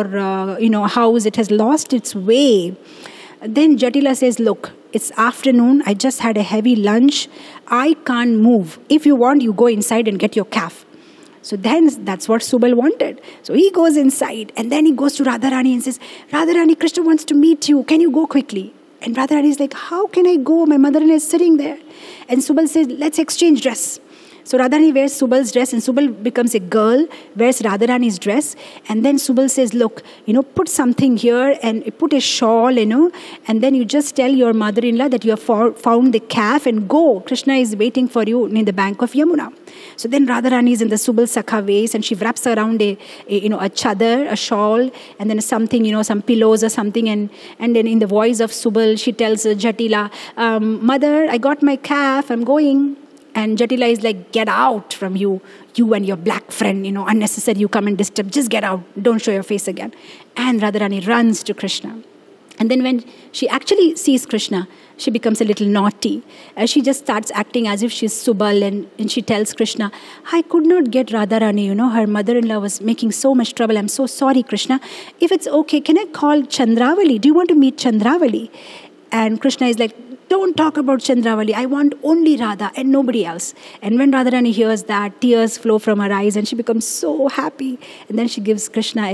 house. It has lost its way. Then Jatila says, look, it's afternoon. I just had a heavy lunch. I can't move. If you want, you go inside and get your calf. So then that's what Subal wanted. So he goes inside, and then he goes to Radharani and says, Radharani, Krishna wants to meet you. Can you go quickly? And Radharani is like, how can I go? My mother-in-law is sitting there. And Subal says, let's exchange dress. So Radharani wears Subal's dress, and Subal becomes a girl, wears Radharani's dress, and then Subal says, look, put something here and put a shawl, and then you just tell your mother-in-law that you have found the calf and go. Krishna is waiting for you in the bank of Yamuna. So then Radharani is in the Subal Sakha vase, and she wraps around a chadar, a shawl, and then something, some pillows or something, and then in the voice of Subal, she tells Jatila, mother, I got my calf, I'm going. And Jatila is like, get out from you and your black friend, unnecessary, you come and disturb, just get out, don't show your face again. And Radharani runs to Krishna. And then when she actually sees Krishna, she becomes a little naughty. She just starts acting as if she's Subal, and she tells Krishna, I could not get Radharani, her mother-in-law was making so much trouble. I'm so sorry, Krishna. If it's okay, can I call Chandravali? Do you want to meet Chandravali? And Krishna is like, don't talk about Chandravali. I want only Radha and nobody else. And when Radharani hears that, tears flow from her eyes, and she becomes so happy. And then she gives Krishna,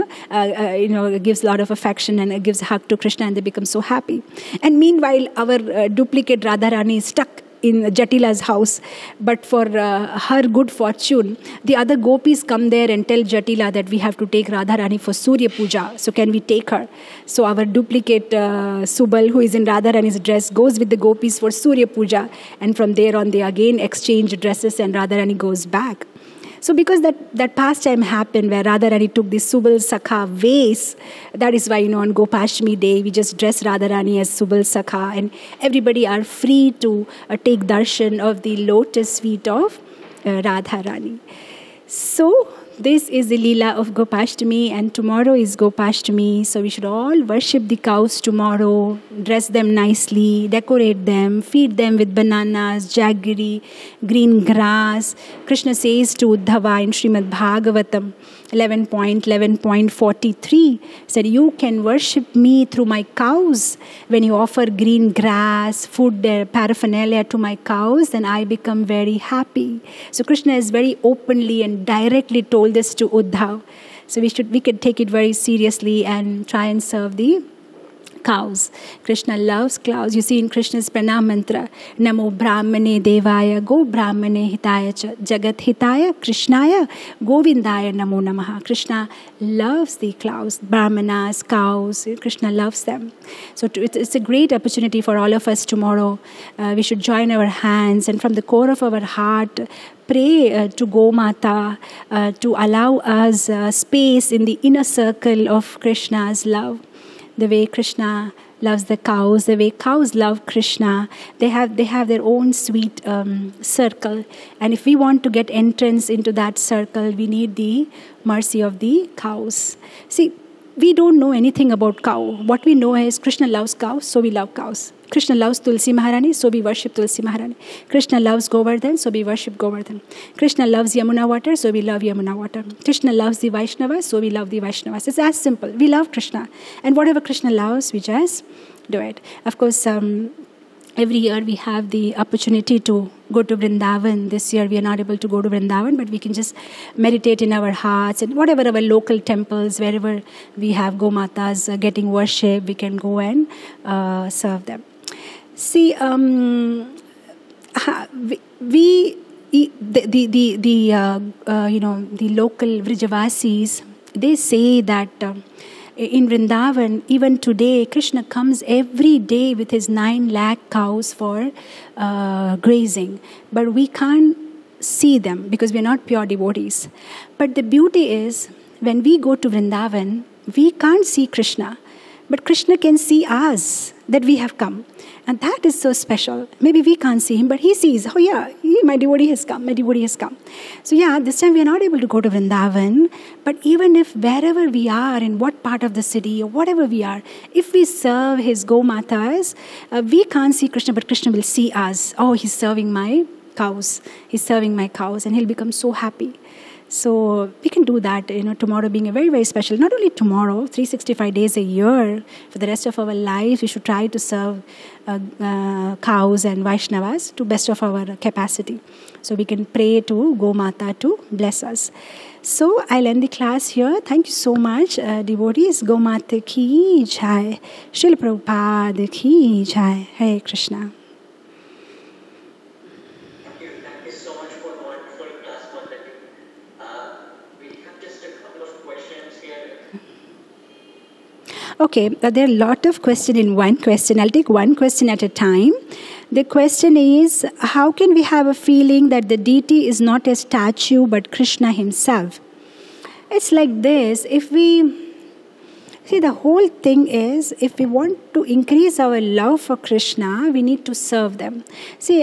gives a lot of affection and gives a hug to Krishna, and they become so happy. And meanwhile, our duplicate Radharani is stuck in Jatila's house. But for her good fortune, the other gopis come there and tell Jatila that we have to take Radharani for Surya Puja. So can we take her? So our duplicate Subal, who is in Radharani's dress, goes with the gopis for Surya Puja. And from there on, they again exchange dresses, and Radharani goes back. So because that pastime happened where Radharani took this Subal Sakha vase, that is why, on Gopashtami day, we just dress Radharani as Subal Sakha, and everybody are free to take darshan of the lotus feet of Radharani. So this is the Leela of Gopashtami, and tomorrow is Gopashtami. So we should all worship the cows tomorrow, dress them nicely, decorate them, feed them with bananas, jaggery, green grass. Krishna says to Uddhava in Srimad Bhagavatam 11.11.43, said, you can worship me through my cows. When you offer green grass, food, paraphernalia to my cows, then I become very happy. So Krishna has very openly and directly told this to Uddhav. So we could take it very seriously and try and serve the cows. Krishna loves cows. You see in Krishna's pranam mantra, Namo Brahmane Devaya Go Brahmane Hitaya Cha Jagat Hitaya Krishnaya Govindaya Namo Namaha. Krishna loves the cows, Brahmanas, cows. Krishna loves them. So it's a great opportunity for all of us tomorrow. We should join our hands and from the core of our heart pray to Gomata to allow us space in the inner circle of Krishna's love. The way Krishna loves the cows, the way cows love Krishna, they have their own sweet circle. And if we want to get entrance into that circle, we need the mercy of the cows. See, we don't know anything about cow. What we know is Krishna loves cows, so we love cows. Krishna loves Tulsi Maharani, so we worship Tulsi Maharani. Krishna loves Govardhan, so we worship Govardhan. Krishna loves Yamuna water, so we love Yamuna water. Krishna loves the Vaishnavas, so we love the Vaishnavas. It's as simple. We love Krishna. And whatever Krishna loves, we just do it. Of course, every year we have the opportunity to go to Vrindavan. This year we are not able to go to Vrindavan, but we can just meditate in our hearts and whatever our local temples, wherever we have Gomatas getting worship, we can go and serve them. See, the local Vrijavasis, they say that in Vrindavan, even today, Krishna comes every day with his 9 lakh cows for grazing. But we can't see them because we are not pure devotees. But the beauty is, when we go to Vrindavan, we can't see Krishna. But Krishna can see us, that we have come. And that is so special. Maybe we can't see him, but he sees, oh yeah, my devotee has come, my devotee has come. So yeah, this time we are not able to go to Vrindavan, but even if wherever we are, in what part of the city or whatever we are, if we serve his Gomatas, we can't see Krishna, but Krishna will see us. Oh, he's serving my cows. He's serving my cows, and he'll become so happy. So we can do that, tomorrow being a very, very special, not only tomorrow, 365 days a year, for the rest of our lives, we should try to serve cows and Vaishnavas to best of our capacity. So we can pray to Gomata to bless us. So I'll end the class here. Thank you so much, devotees. Gomata ki jai. Srila Prabhupada ki jai. Hare Krishna. Thank you so much for all Okay, there are a lot of questions in one question. I'll take one question at a time. The question is, how can we have a feeling that the deity is not a statue but Krishna himself? It's like this. If we see, the whole thing is, if we want to increase our love for Krishna, we need to serve them. See,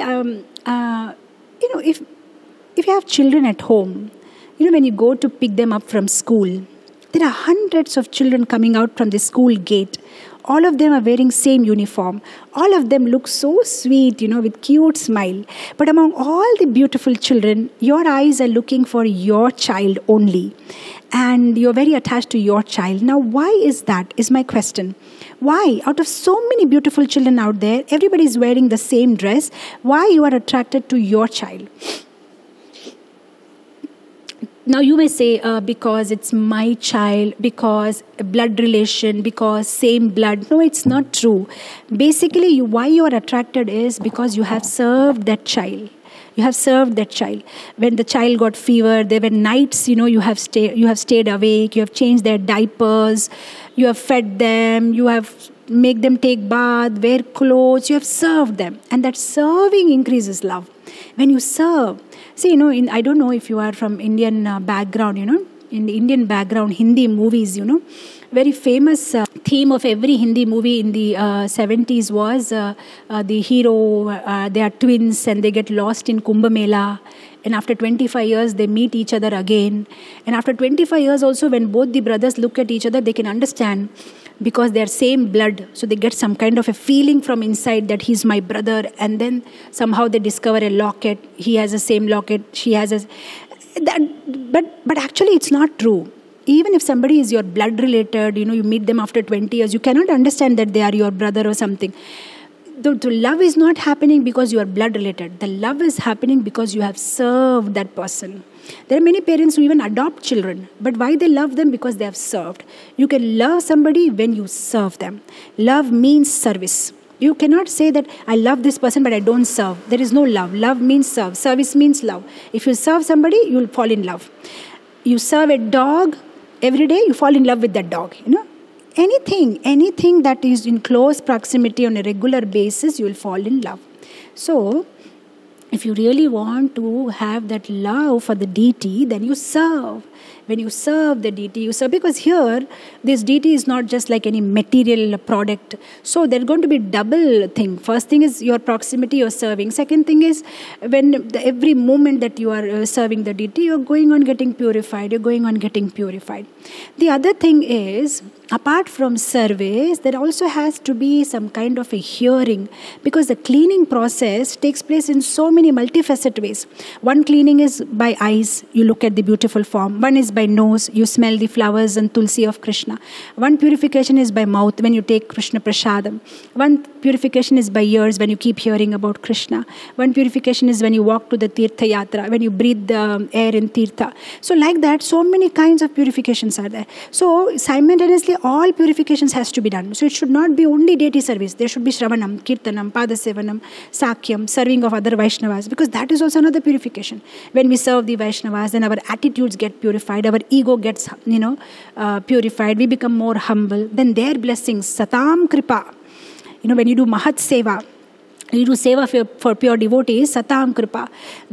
if you have children at home, when you go to pick them up from school, there are hundreds of children coming out from the school gate. All of them are wearing same uniform. All of them look so sweet, with cute smile. But among all the beautiful children, your eyes are looking for your child only. And you're very attached to your child. Now, why is that, is my question. Why? Out of so many beautiful children out there, everybody is wearing the same dress. Why you are attracted to your child? Now you may say, because it's my child, because blood relation, because same blood. No, it's not true. Basically, why you are attracted is because you have served that child. You have served that child. When the child got fever, there were nights, you have stayed awake, you have changed their diapers, you have fed them, you have make them take bath, wear clothes, you have served them. And that serving increases love. When you serve, see, I don't know if you are from Indian background, in the Indian background, Hindi movies, very famous theme of every Hindi movie in the 70s was the hero, they are twins and they get lost in Kumbh Mela. And after 25 years, they meet each other again. And after 25 years also, when both the brothers look at each other, they can understand because they are same blood. So they get some kind of a feeling from inside that he's my brother. And then somehow they discover a locket. He has the same locket. She has a... But actually, it's not true. Even if somebody is your blood related, you meet them after 20 years, you cannot understand that they are your brother or something. The love is not happening because you are blood related. The love is happening because you have served that person. There are many parents who even adopt children. But why they love them? Because they have served. You can love somebody when you serve them. Love means service. You cannot say that I love this person but I don't serve. There is no love. Love means serve. Service means love. If you serve somebody, you will fall in love. You serve a dog every day, you fall in love with that dog. Anything that is in close proximity on a regular basis, you will fall in love. So, if you really want to have that love for the deity, then you serve. When you serve the deity, you serve. Because here, this deity is not just like any material product. So there's going to be double thing. First thing is your proximity, you're serving. Second thing is when every moment that you are serving the deity, you're going on getting purified. You're going on getting purified. The other thing is, apart from service, there also has to be some kind of a hearing. Because the cleaning process takes place in so many multifaceted ways. One cleaning is by eyes. You look at the beautiful form. One is by nose, you smell the flowers and tulsi of Krishna. One purification is by mouth, when you take Krishna prasadam. One purification is by ears, when you keep hearing about Krishna. One purification is when you walk to the Tirtha Yatra, when you breathe the air in Tirtha. So like that, so many kinds of purifications are there. So simultaneously, all purifications has to be done. So it should not be only deity service. There should be Shravanam, Kirtanam, Padasevanam, Sakyam, serving of other Vaishnavas, because that is also another purification. When we serve the Vaishnavas, then our attitudes get purified, our ego gets, purified, we become more humble. Then their blessings, Satam Kripa. When you do Mahat Seva, you do seva for pure devotees, Satam Kripa.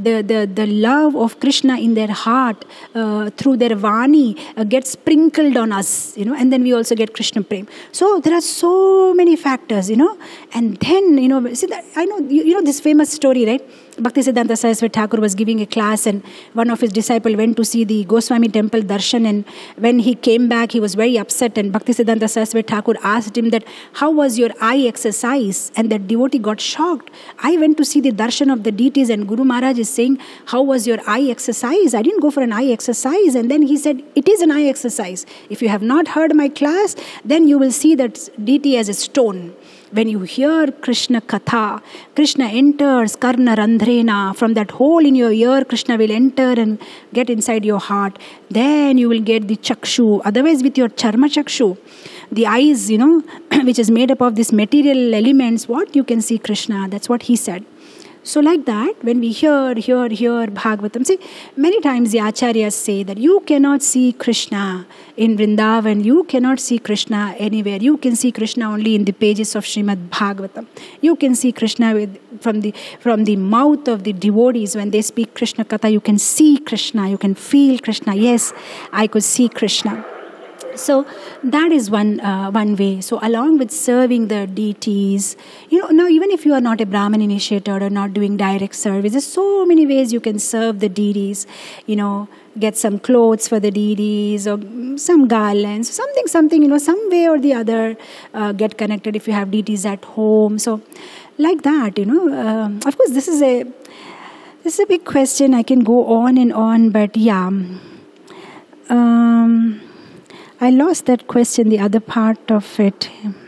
The love of Krishna in their heart through their Vani gets sprinkled on us, and then we also get Krishna Prem. So there are so many factors, and then, see that, I know, this famous story, right? Bhaktisiddhanta Saraswati Thakur was giving a class and one of his disciples went to see the Goswami temple darshan, and when he came back, he was very upset, and Bhaktisiddhanta Saraswati Thakur asked him that, how was your eye exercise? And that devotee got shocked. I went to see the darshan of the deities and Guru Maharaj is saying, how was your eye exercise? I didn't go for an eye exercise. And then he said, it is an eye exercise. If you have not heard my class, then you will see that deity as a stone. When you hear Krishna Katha, Krishna enters Karna Randhrena. From that hole in your ear, Krishna will enter and get inside your heart. Then you will get the Chakshu. Otherwise, with your Charma Chakshu, the eyes, which is made up of these material elements, what? You can see Krishna. That's what he said. So like that, when we hear Bhagavatam, see, many times the acharyas say that you cannot see Krishna in Vrindavan, you cannot see Krishna anywhere. You can see Krishna only in the pages of Srimad Bhagavatam. You can see Krishna from the mouth of the devotees. When they speak Krishna Katha, you can see Krishna, you can feel Krishna. Yes, I could see Krishna. So that is one way. So along with serving the deities, now even if you are not a Brahmin initiated or not doing direct service, there's so many ways you can serve the deities. Get some clothes for the deities or some garlands, something, some way or the other, get connected if you have deities at home. So like that, of course this is a big question. I can go on and on, but yeah. I lost that question, the other part of it.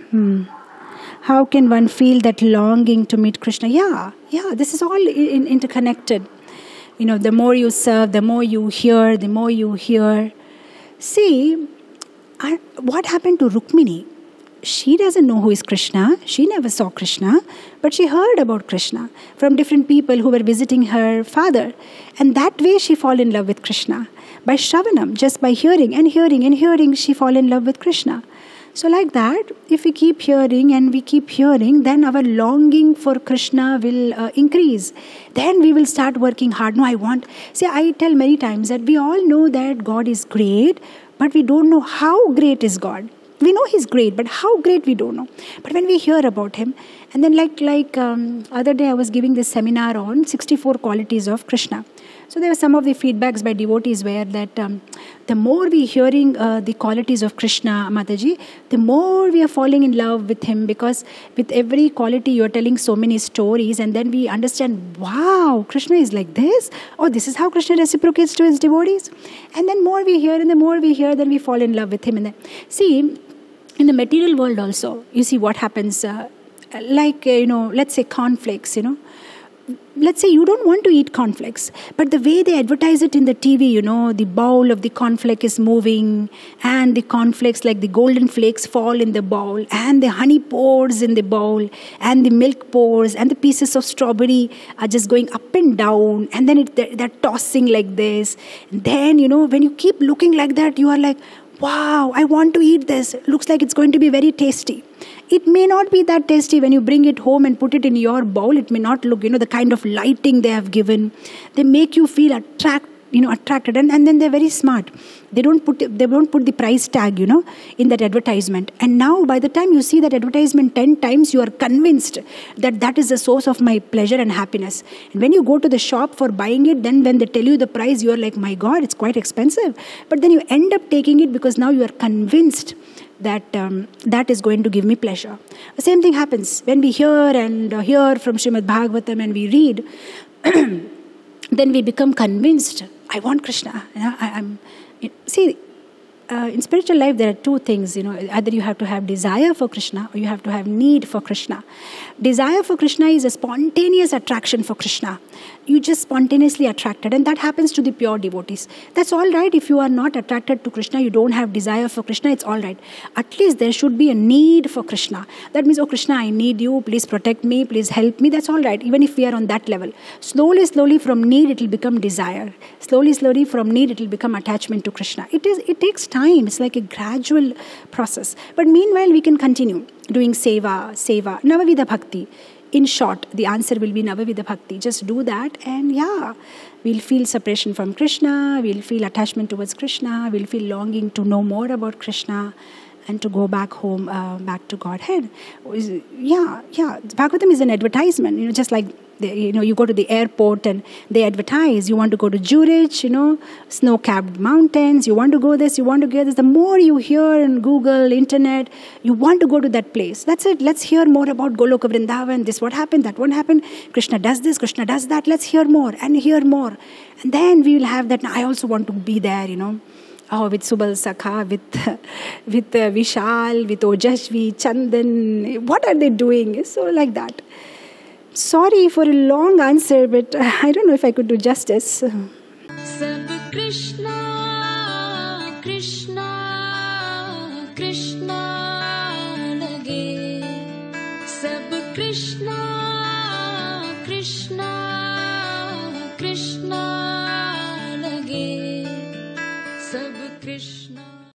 How can one feel that longing to meet Krishna? Yeah, this is all interconnected. The more you serve, the more you hear. See, what happened to Rukmini? She doesn't know who is Krishna. She never saw Krishna, but she heard about Krishna from different people who were visiting her father. And that way she fell in love with Krishna. By Shravanam, just by hearing, she fall in love with Krishna. So like that, if we keep hearing, then our longing for Krishna will increase. Then we will start working hard. I tell many times that we all know that God is great, but we don't know how great is God. We know He's great, but how great we don't know. But when we hear about Him, and then other day I was giving this seminar on 64 qualities of Krishna. So there were some of the feedbacks by devotees where that the more we hearing the qualities of Krishna, Mataji, the more we are falling in love with Him, because with every quality you are telling so many stories, and then we understand, wow, Krishna is like this. Oh, this is how Krishna reciprocates to His devotees. And then more we hear, then we fall in love with Him. And then, see, in the material world also, you see what happens, let's say cornflakes, Let's say you don't want to eat cornflakes, but the way they advertise it in the TV, the bowl of the cornflake is moving, and the cornflakes, like the golden flakes, fall in the bowl, and the honey pours in the bowl, and the milk pours, and the pieces of strawberry are just going up and down, and then they're tossing like this. And then, when you keep looking like that, you are like, wow, I want to eat this. Looks like it's going to be very tasty. It may not be that tasty when you bring it home and put it in your bowl. It may not look, the kind of lighting they have given. They make you feel attracted. And then they're very smart. They don't put the price tag, in that advertisement. And now by the time you see that advertisement 10 times, you are convinced that is the source of my pleasure and happiness. And when you go to the shop for buying it, then when they tell you the price, you are like, my God, it's quite expensive. But then you end up taking it because now you are convinced that that is going to give me pleasure. The same thing happens when we hear from Srimad Bhagavatam and we read. Then we become convinced, I want Krishna. In spiritual life, there are two things. Either you have to have desire for Krishna or you have to have need for Krishna. Desire for Krishna is a spontaneous attraction for Krishna. You just spontaneously attracted, and that happens to the pure devotees. That's all right. If you are not attracted to Krishna, you don't have desire for Krishna, it's all right. At least there should be a need for Krishna. That means, oh Krishna, I need you, please protect me, please help me. That's all right, even if we are on that level. Slowly from need, it will become desire. Slowly from need, it will become attachment to Krishna. It takes time. It's like a gradual process. But meanwhile, we can continue doing seva, Navavidha Bhakti. In short, the answer will be Navavidha Bhakti. Just do that, and we'll feel separation from Krishna, we'll feel attachment towards Krishna, we'll feel longing to know more about Krishna and to go back home, back to Godhead. Bhagavatam is an advertisement, just like you go to the airport and they advertise, you want to go to Zurich, snow-capped mountains, you want to go this, you want to get this. The more you hear on Google, internet, you want to go to that place. That's it. Let's hear more about Goloka Vrindavan. This what happened, that what happened. Krishna does this, Krishna does that. Let's hear more and hear more. And then we will have that, I also want to be there, with Subal Sakha, with Vishal, with Ojashvi, Chandan. What are they doing? So like that. Sorry for a long answer, but I don't know if I could do justice. Sab Krishna, Krishna, Krishna lage. Sab Krishna, Krishna